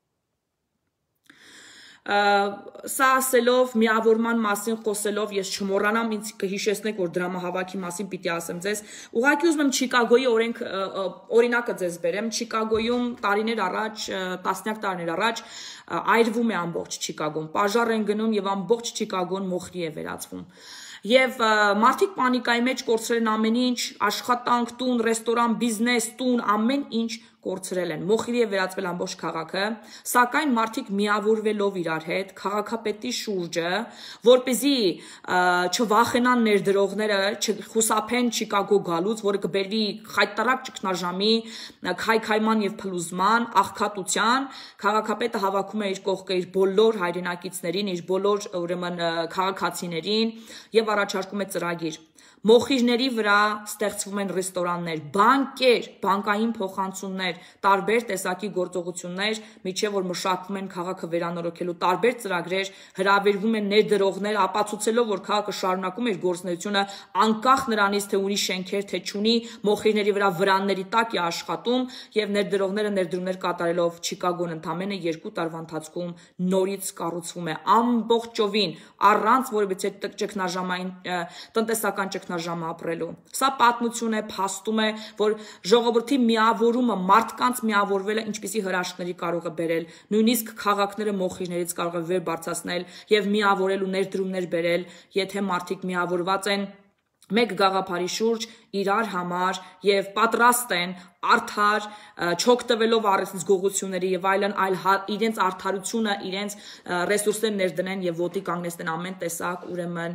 Սա ասելով միավորման մասին խոսելով ես չմոռանամ ինձ կհիշեցնեք որ դրամահավաքի մասին պիտի ասեմ ձեզ ուղղակի ուզում եմ Չիկագոյի օրենք օրինակը ձեզ բերեմ Չիկագոյում տարիներ առաջ տասնյակ տարիներ առաջ այրվում է ամբողջ Չիկագոն պաժար են գնում եւ ամբողջ Չիկագոն մոխրի է վերածվում Եվ մարդիկ պանիկայի մեջ կորցրել են ամեն ինչ, աշխատանք, տուն, ռեստորան, բիզնես, տուն, ամեն ինչ կորցրել են։ Մոխիրի է վերածվել ամբողջ քաղաքը, սակայն մարդիկ միավորվելով իրար հետ, քաղաքապետի շուրջը, որպեսզի չվախենան ներդրողները, չխուսափեն Չիկագո գալուց, որը կբերվի խայտարակ ճգնաժամի, քայքայման եւ փլուզման, աղքատության, քաղաքապետը հավաքում է իր կողքը իր բոլոր հայրենակիցներին, իր բոլոր ուրեմն քաղաքացիներին եւ առաջարկում է ծրագիր Մոխիրների վրա ստեղծվում են ռեստորաններ, բանկեր, բանկային փոխանցումներ, տարբեր տեսակի գործողություններ, միջև որ մշակվում են քաղաքը վերանորոգելու տարբեր ծրագրեր, հրավիրվում են ներդրողներ, ապացուցելով, որ քաղաքը շարունակում է իր գործունեությունը անկախ նրանից, թե ունի շենքեր, թե չունի, մոխիրների վրա վրանների տակ է աշխատում եւ ներդրողները ներդրումներ կատարելով Չիկագոն ընդամենը երկու տարվա ընթացքում նորից կառուցվում է ամբողջովին առանց որևէ ճգնաժամային տնտեսական ճգնաժամ ապրելու։ Սա պատմություն է, փաստում է, որ ժողովրդի միավորումը, մարդկանց միավորվելը ինչպիսի հրաշքների կարող է բերել, նույնիսկ քաղաքները մոխիրներից կարող է վեր բարձրացնել եւ միավորել ու ներդրումներ բերել, եթե մարդիկ միավորված են մեկ գաղափարի շուրջ իրար համար եւ պատրաստ են արդար չօգտվելով առանց գողությունների եւ այլն այլ իրենց արդարությունը իրենց ռեսուրսներ ներդնեն եւ ոտի կանգնեցնեն ամեն տեսակ ուրեմն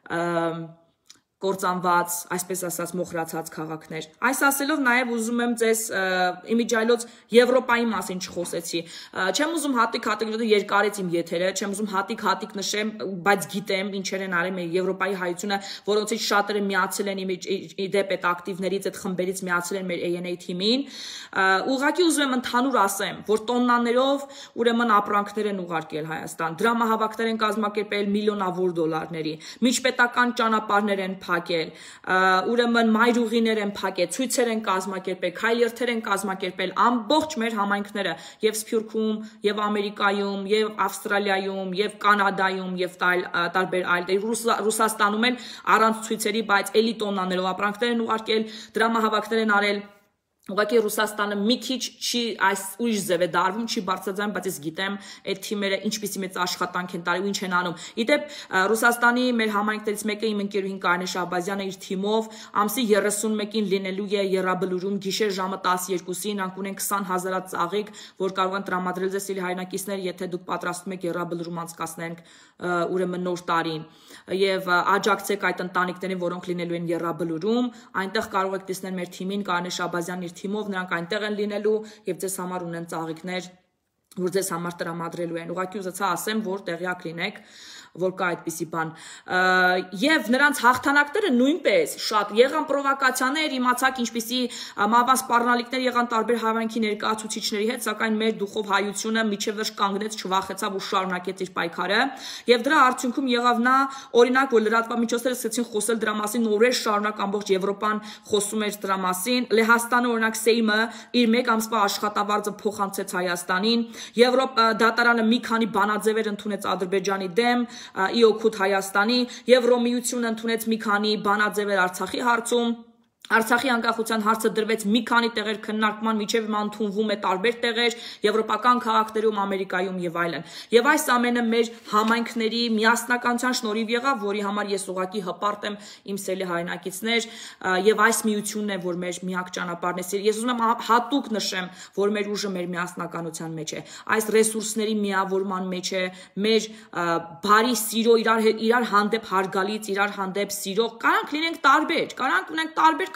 կործանված, այսպես ասած մոխրացած քաղաքներ։ Այս ասելով նաև ուզում եմ ձեզ իմիջայլոց Եվրոպայի մասին չխոսեցի։ Չեմ ուզում հատիկ-հատիկ երկարեց իմ եթերը, չեմ ուզում հատիկ-հատիկ նշեմ, բայց գիտեմ ինչեր են արել մեր Եվրոպայի հայությունը, որոնցից շատերը միացել են իդեպ այդ ակտիվներից, այդ խմբերից միացել են մեր A N A թիմին։ Ուղղակի ուզում եմ ընդհանուր ասեմ, որ տոննաներով ուրեմն ապրանքներ են ուղարկել Հայաստան, դրամահավաքներ են կազմակերպել միլիոնավոր դոլարների, միջպետական ճանապարհներ են փակել, ուրեմն մայրուղիներ են փակել, ցույցեր են կազմակերպել, քայլերթեր են կազմակերպել ամբողջ մեր համայնքները եւ Սփյուռքում, եւ Ամերիկայում, եւ Ավստրալիայում, եւ Կանադայում, եւ տարբեր այլ Ռուսաստանում են առանց ցույցերի, բայց էլի տոննաներով ապրանքներ են ուղարկել, դրամահավաքներ են արել Ուղղակի Ռուսաստանը մի քիչ չի այս ուրիշ ձև է դարվում, չի բարձրաձայն, բայց ես գիտեմ այդ թիմերը ինչպիսի մեծ աշխատանք են տարի ու ինչ են անում։ Իդեպ Ռուսաստանի մեր համայնքներից մեկը իմ ընկերուհին Կարինե Շահբազյանը իր թիմով ամսի երեսունմեկին լինելու է Եռաբլուրում գիշեր ժամը տասներկուսին, նրանք ունեն քսան հազար ծաղիկ, որ կարող են տրամադրել ձեզ իր հայրենակիցներ, եթե դուք պատրաստվում եք Եռաբլուրում անցկացնենք ուրեմն նոր տարին եւ աջակցեք այդ ընտանիքներին, որոնք լինելու են Եռաբլուրում, այնտեղ կարող եք տեսնել մեր թիմին Կարինե Շահբազյանն իր թիմով նրանք այնտեղ են լինելու եւ ձեզ համար ունեն ծաղիկներ, որ ձեզ համար տրամադրելու են։ Ուղղակի ուզեցա ասեմ, որ տեղյակ լինեք, որ կա այդպիսի բան։ Եվ նրանց հաղթանակները նույնպես շատ եղան պրովոկացիաներ, իմացակ ինչպիսի մավան սպառնալիքներ եղան տարբեր հավանքի ներկայացուցիչների հետ, սակայն մեր դուխով հայությունը միջև վերջ կանգնեց, չվախեցավ ու շարունակեց իր պայքարը։ Եվ դրա արդյունքում եղավ նա, օրինակ, որ լրատվամիջոցները սկսեցին խոսել դրա մասին, նորեր շարունակ ամբողջ Եվրոպան խոսում էր դրա մասին։ Լեհաստանը օրինակ Սեյմը իր մեկ ամսվա աշխատավարձը փոխանցեց Հայաստանին։ Եվրոպա դատարանը մի քանի բանաձևեր ընդունեց Ադրբեջանի դեմ, ի օգուտ Հայաստանի, Եվրոմիությունը ընդունեց մի քանի բանաձևեր Արցախի հարցում, Արցախի անկախության հարցը դրվեց մի քանի տեղեր քննարկման, միջև հիմա ընդունվում է տարբեր տեղեր, եվրոպական քաղաքներում, Ամերիկայում եւ այլն։ Եվ այս ամենը մեր համայնքների միասնականության շնորհիվ եղավ, որի համար ես ուղղակի հպարտ եմ իմ սելի հայրենակիցներ, եւ այս միությունն է, որ մեր միակ ճանապարհն է։ Ես ուզում եմ հատուկ նշեմ, որ մեր ուժը մեր միասնականության մեջ է, այս ռեսուրսների միավորման մեջ է, մեր բարի սիրո իրար իրար հանդեպ հարգալից, իրար հանդեպ սիրող, կարանք լինենք տարբեր, կարանք ունենք տարբեր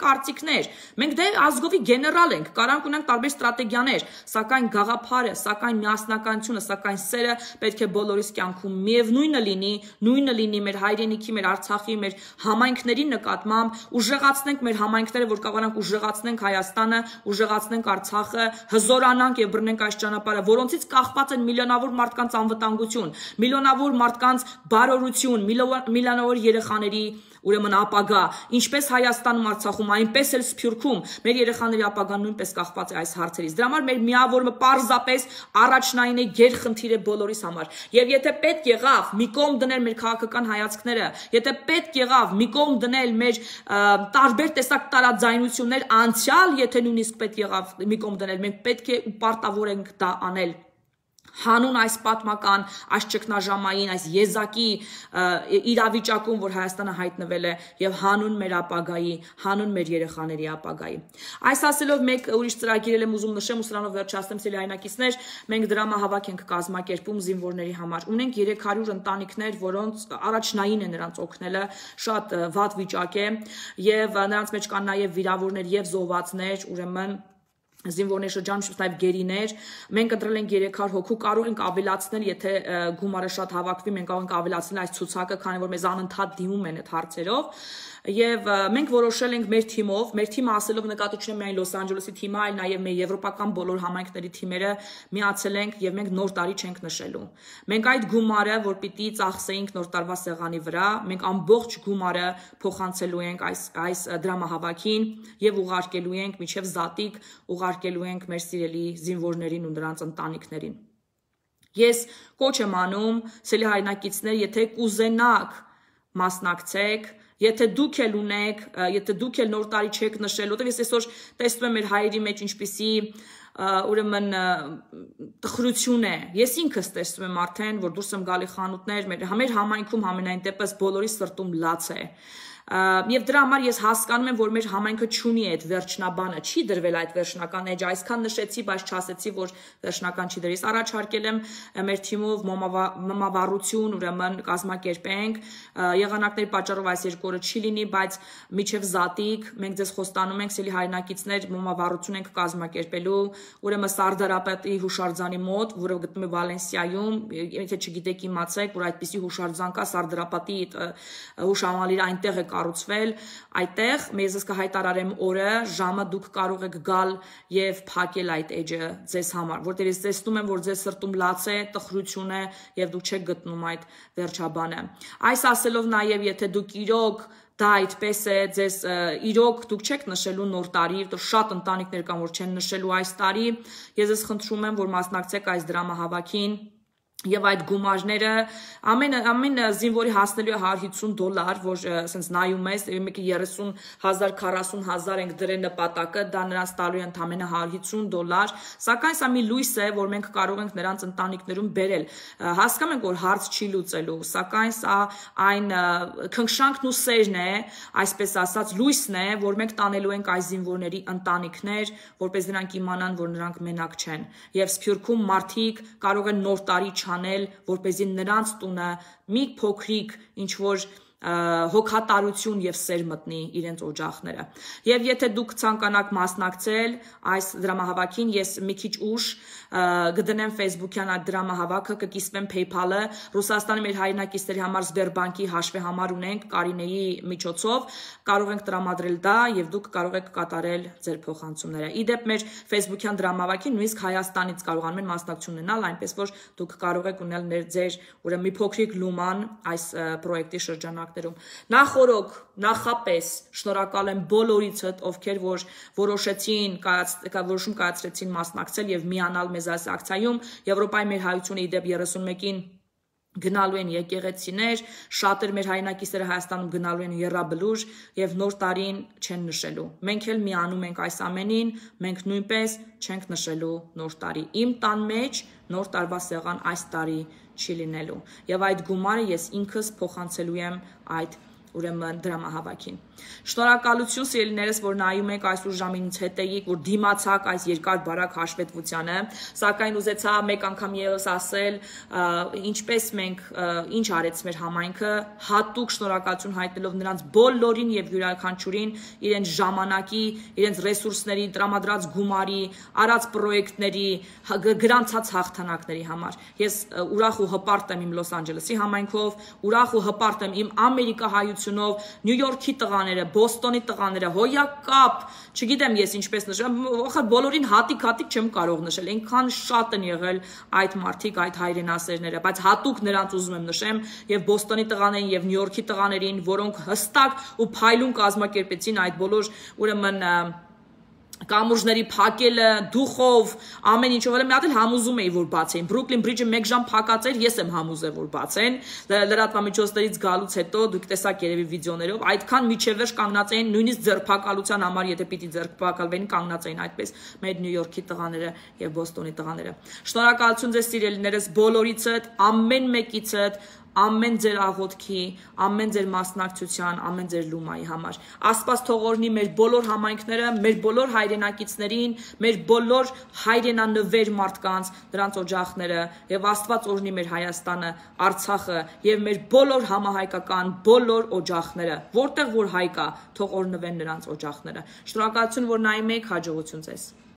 կարծիքներ։ Մենք դե ազգովի գեներալ ենք, կարանք ունենք տարբեր ստրատեգիաներ, սակայն գաղափարը, սակայն միասնականությունը, սակայն սերը պետք է բոլորիս կյանքում միևնույնը լինի, նույնը լինի մեր հայրենիքի, մեր Արցախի, մեր համայնքների նկատմամբ, ուժեղացնենք մեր համայնքները, որ կարողանանք ուժեղացնենք Հայաստանը, ուժեղացնենք Արցախը, հզորանանք եւ բռնենք այս ճանապարհը, որոնցից կախված են միլիոնավոր մարդկանց անվտանգություն, միլիոնավոր մարդկանց բարօրություն, միլիոնավոր երեխաների ուրեմն ապագա, ինչպես Հայաստանում, Արցախում, այնպես էլ Սփյուռքում, մեր երեխաների ապագան նույնպես կախված է այս հարցերից։ Դրա համար մեր միավորումը պարզապես առաջնային է գերխնդիր է բոլորիս համար։ Եվ եթե պետք եղավ մի կողմ դնել մեր քաղաքական հայացքները, եթե պետք եղավ մի կողմ դնել մեր տարբեր տեսակ տարաձայնություններ, անցյալ, եթե նույնիսկ պետք եղավ մի կողմ դնել, մենք պետք է ու պարտավոր ենք դա անել։ Հանուն այս պատմական, այս ճգնաժամային, այս եզակի իրավիճակում, որ Հայաստանը հայտնվել է եւ հանուն մեր ապագայի, հանուն մեր երեխաների ապագայի։ Այս ասելով մեկ ուրիշ ծրագիր եմ ուզում նշեմ ու սրանով վերջացնեմ սելի հայրենակիցներ, մենք դրամահավաք ենք կազմակերպում զինվորների համար։ Ունենք երեք հարյուր ընտանիքներ, որոնց առաջնային է նրանց օգնելը, շատ վատ վիճակ է եւ նրանց մեջ կան նաեւ վիրավորներ եւ զոհվածներ, ուրեմն զինվորների շրջանում նաև գերիներ, մենք ընտրել ենք երեք հարյուր հոգու, կարող ենք ավելացնել, եթե գումարը շատ հավաքվի, մենք կարող ենք ավելացնել այս ցուցակը, քանի որ մեզ անընդհատ դիմում են այդ հարցերով։ Եվ մենք որոշել ենք մեր թիմով, մեր թիմը ասելով նկատի չունեմ միայն Լոս Անջելեսի թիմը, այլ նաև մեր եվրոպական բոլոր համայնքների թիմերը միացել ենք եւ մենք նոր տարի չենք նշելու։ Մենք այդ գումարը, որ պիտի ծախսեինք նոր տարվա սեղանի վրա, մենք ամբողջ գումարը փոխանցելու ենք այս այս դրամահավաքին եւ ուղարկելու ենք միջև Զատիկ, ուղարկելու ենք մեր սիրելի զինվորներին ու նրանց ընտանիքներին։ Ես կոչ եմ անում, սելի հայրենակիցներ, եթե կուզենաք մասնակցեք, եթե դուք էլ ունեք, եթե դուք էլ նոր տարի չեք նշել, որտեղ ես այսօր տեսնում եմ մեր հայերի մեջ ինչպիսի ուրեմն տխրություն է։ Ես ինքս տեսնում եմ արդեն, որ դուրս եմ գալի խանութներ, մեր համայնքում համենայն դեպս բոլորի սրտում լաց է։ Եվ դրա համար ես հասկանում եմ, որ մեր համայնքը չունի այդ վերջնաբանը, չի դրվել այդ վերջնական էջը, այսքան նշեցի, բայց չասեցի, որ վերջնական չի դրել։ Ես առաջարկել եմ մեր թիմով մոմավառություն, ուրեմն կազմակերպենք, եղանակների պատճառով այս երկու օրը չի լինի, բայց միջև Զատիկ մենք ձեզ խոստանում ենք, սելի հայրենակիցներ, մոմավառություն ենք կազմակերպելու, ուրեմն Սարդարապետի հուշարձանի մոտ, որը գտնվում է Վալենսիայում, եթե չգիտեք, իմացեք, որ այդպիսի հուշարձան կա, Սարդարապետի հուշամալիրը այնտեղ է կառուցվել, այդտեղ մեզ ես կհայտարարեմ օրը, ժամը դուք կարող եք գալ եւ փակել այդ էջը ձեզ համար, որտեղ ես տեսնում եմ, որ ձեզ սրտում լաց է, տխրություն է եւ դուք չեք գտնում այդ վերջաբանը։ Այս ասելով նաեւ եթե դուք իրոք դա այդպես է, ձեզ իրոք դուք չեք նշելու նոր տարի, որտեղ շատ ընտանիքներ կան, որ չեն նշելու այս տարի, ես ես խնդրում եմ, որ մասնակցեք այս դրամահավաքին Եվ այդ գումարները ամեն ամեն զինվորի հասնելու է հարյուր հիսուն դոլար, որ ասենց նայում ես, մեկը երեսուն հազար, քառասուն հազար ենք դրել նպատակը, դա նրանց տալու է ընդամենը հարյուր հիսուն դոլար, սակայն սա մի լույս է, որ մենք կարող ենք նրանց ընտանիքներում բերել։ Հասկանում ենք, որ հարց չի լուծելու, սակայն սա այն քնքշանքն ու սերն է, այսպես ասած, լույսն է, որ մենք տանելու ենք այս զինվորների ընտանիքներ, որպես նրանք իմանան, որ նրանք մենակ չեն։ Եվ Սփյուռքում մարդիկ կարող են նոր տարի անել, որպեսզի նրանց տունը մի փոքրիկ ինչ որ հոգատարություն եւ սեր մտնի իրենց օջախները։ Եվ եթե դուք ցանկանաք մասնակցել այս դրամահավաքին, ես մի քիչ ուշ կդնեմ Facebook-յան այդ դրամահավաքը, կկիսվեմ PayPal-ը, Ռուսաստանի մեր հայրենակիցների համար Սբերբանկի հաշվի համար ունենք Կարինեի միջոցով, կարող ենք տրամադրել դա եւ դուք կարող եք կատարել ձեր փոխանցումները։ Իդեպ մեր Facebook-յան դրամահավաքին նույնիսկ Հայաստանից կարողանում են մասնակցություն ունենալ, այնպես որ դուք կարող եք ունել մեր ձեր ուրեմն մի փոքրիկ լուման այս պրոյեկտի շրջանակ Նախորոք, նախապես շնորհակալ եմ բոլորիցդ, ովքեր որ որոշեցին, որոշում կայացրեցին մասնակցել եւ միանալ մեզ այս ակցիայում, Եվրոպայի մեր հայությունը իդեպ երեսունմեկին գնալու են եկեղեցիներ, շատեր մեր հայրենակիցները Հայաստանում գնալու են եռաբլուր եւ նոր տարին չեն նշելու։ Մենք էլ միանում ենք այս ամենին, մենք նույնպես չենք նշելու նոր տարի։ Իմ տան մեջ նոր տարվա սեղան այս տարի չի լինելու։ Եվ այդ գումարը ես ինքս փոխանցելու եմ այդ ուրեմն դրամահավաքին։ Շնորհակալություն սիրելիներս, որ նայում եք այսօր ժամին ինձ հետ եք, որ դիմացաք այս երկար բարակ հաշվետվությանը, սակայն ուզեցա մեկ անգամ եւս ասել, ինչպես մենք ինչ արեց մեր համայնքը, հատուկ շնորհակալություն հայտնելով նրանց բոլորին եւ յուրաքանչյուրին իրենց ժամանակի, իրենց ռեսուրսների, տրամադրած գումարի, արած պրոյեկտների, գրանցած հաղթանակների համար։ Ես ուրախ ու հպարտ եմ իմ Լոս Անջելեսի համայնքով, ուրախ ու հպարտ եմ իմ ամերիկահայությունով, Նյու Յորքի տղաները, Բոստոնի տղաները, հոյակապ, չգիտեմ ես ինչպես նշեմ, ոხը բոլորին հատիկ-հատիկ չեմ կարող նշել, այնքան շատ են եղել այդ մարդիկ, այդ հայրենասերները, բայց հատուկ նրանց ուզում եմ նշեմ եւ Բոստոնի տղաներին եւ Նյու Յորքի տղաներին, որոնք հստակ ու փայլուն կազմակերպեցին այդ բոլոր ուրեմն կամուրջների փակելը, դուխով, ամեն ինչով, էլ մի հատ էլ համոզում էի, որ բացեն։ Բրուքլին բրիջը մեկ ժամ փակած էր, ես եմ համոզել, որ բացեն։ Լրատվամիջոցներից գալուց հետո դուք տեսաք երևի վիդեոներով, այդքան միջև վերջ կանգնած էին, նույնիսկ ձերբակալության համար, եթե պիտի ձերբակալվեին, կանգնած էին այդպես մեր Նյու Յորքի տղաները եւ Բոստոնի տղաները։ Շնորհակալություն ձեզ սիրելիներս բոլորիցդ, ամեն մեկիցդ, ամեն ձեր աղոթքի, ամեն ձեր մասնակցության, ամեն ձեր լումայի համար։ Աստված թող օրհնի մեր բոլոր համայնքները, մեր բոլոր հայրենակիցներին, մեր բոլոր հայրենանվեր մարդկանց, դրանց օջախները, եւ Աստված օրհնի մեր Հայաստանը, Արցախը եւ մեր բոլոր համահայկական բոլոր օջախները, որտեղ որ հայ կա, թող օրհնվեն նրանց օջախները։ Շնորհակալություն, որ նայում եք, հաջողություն ձեզ։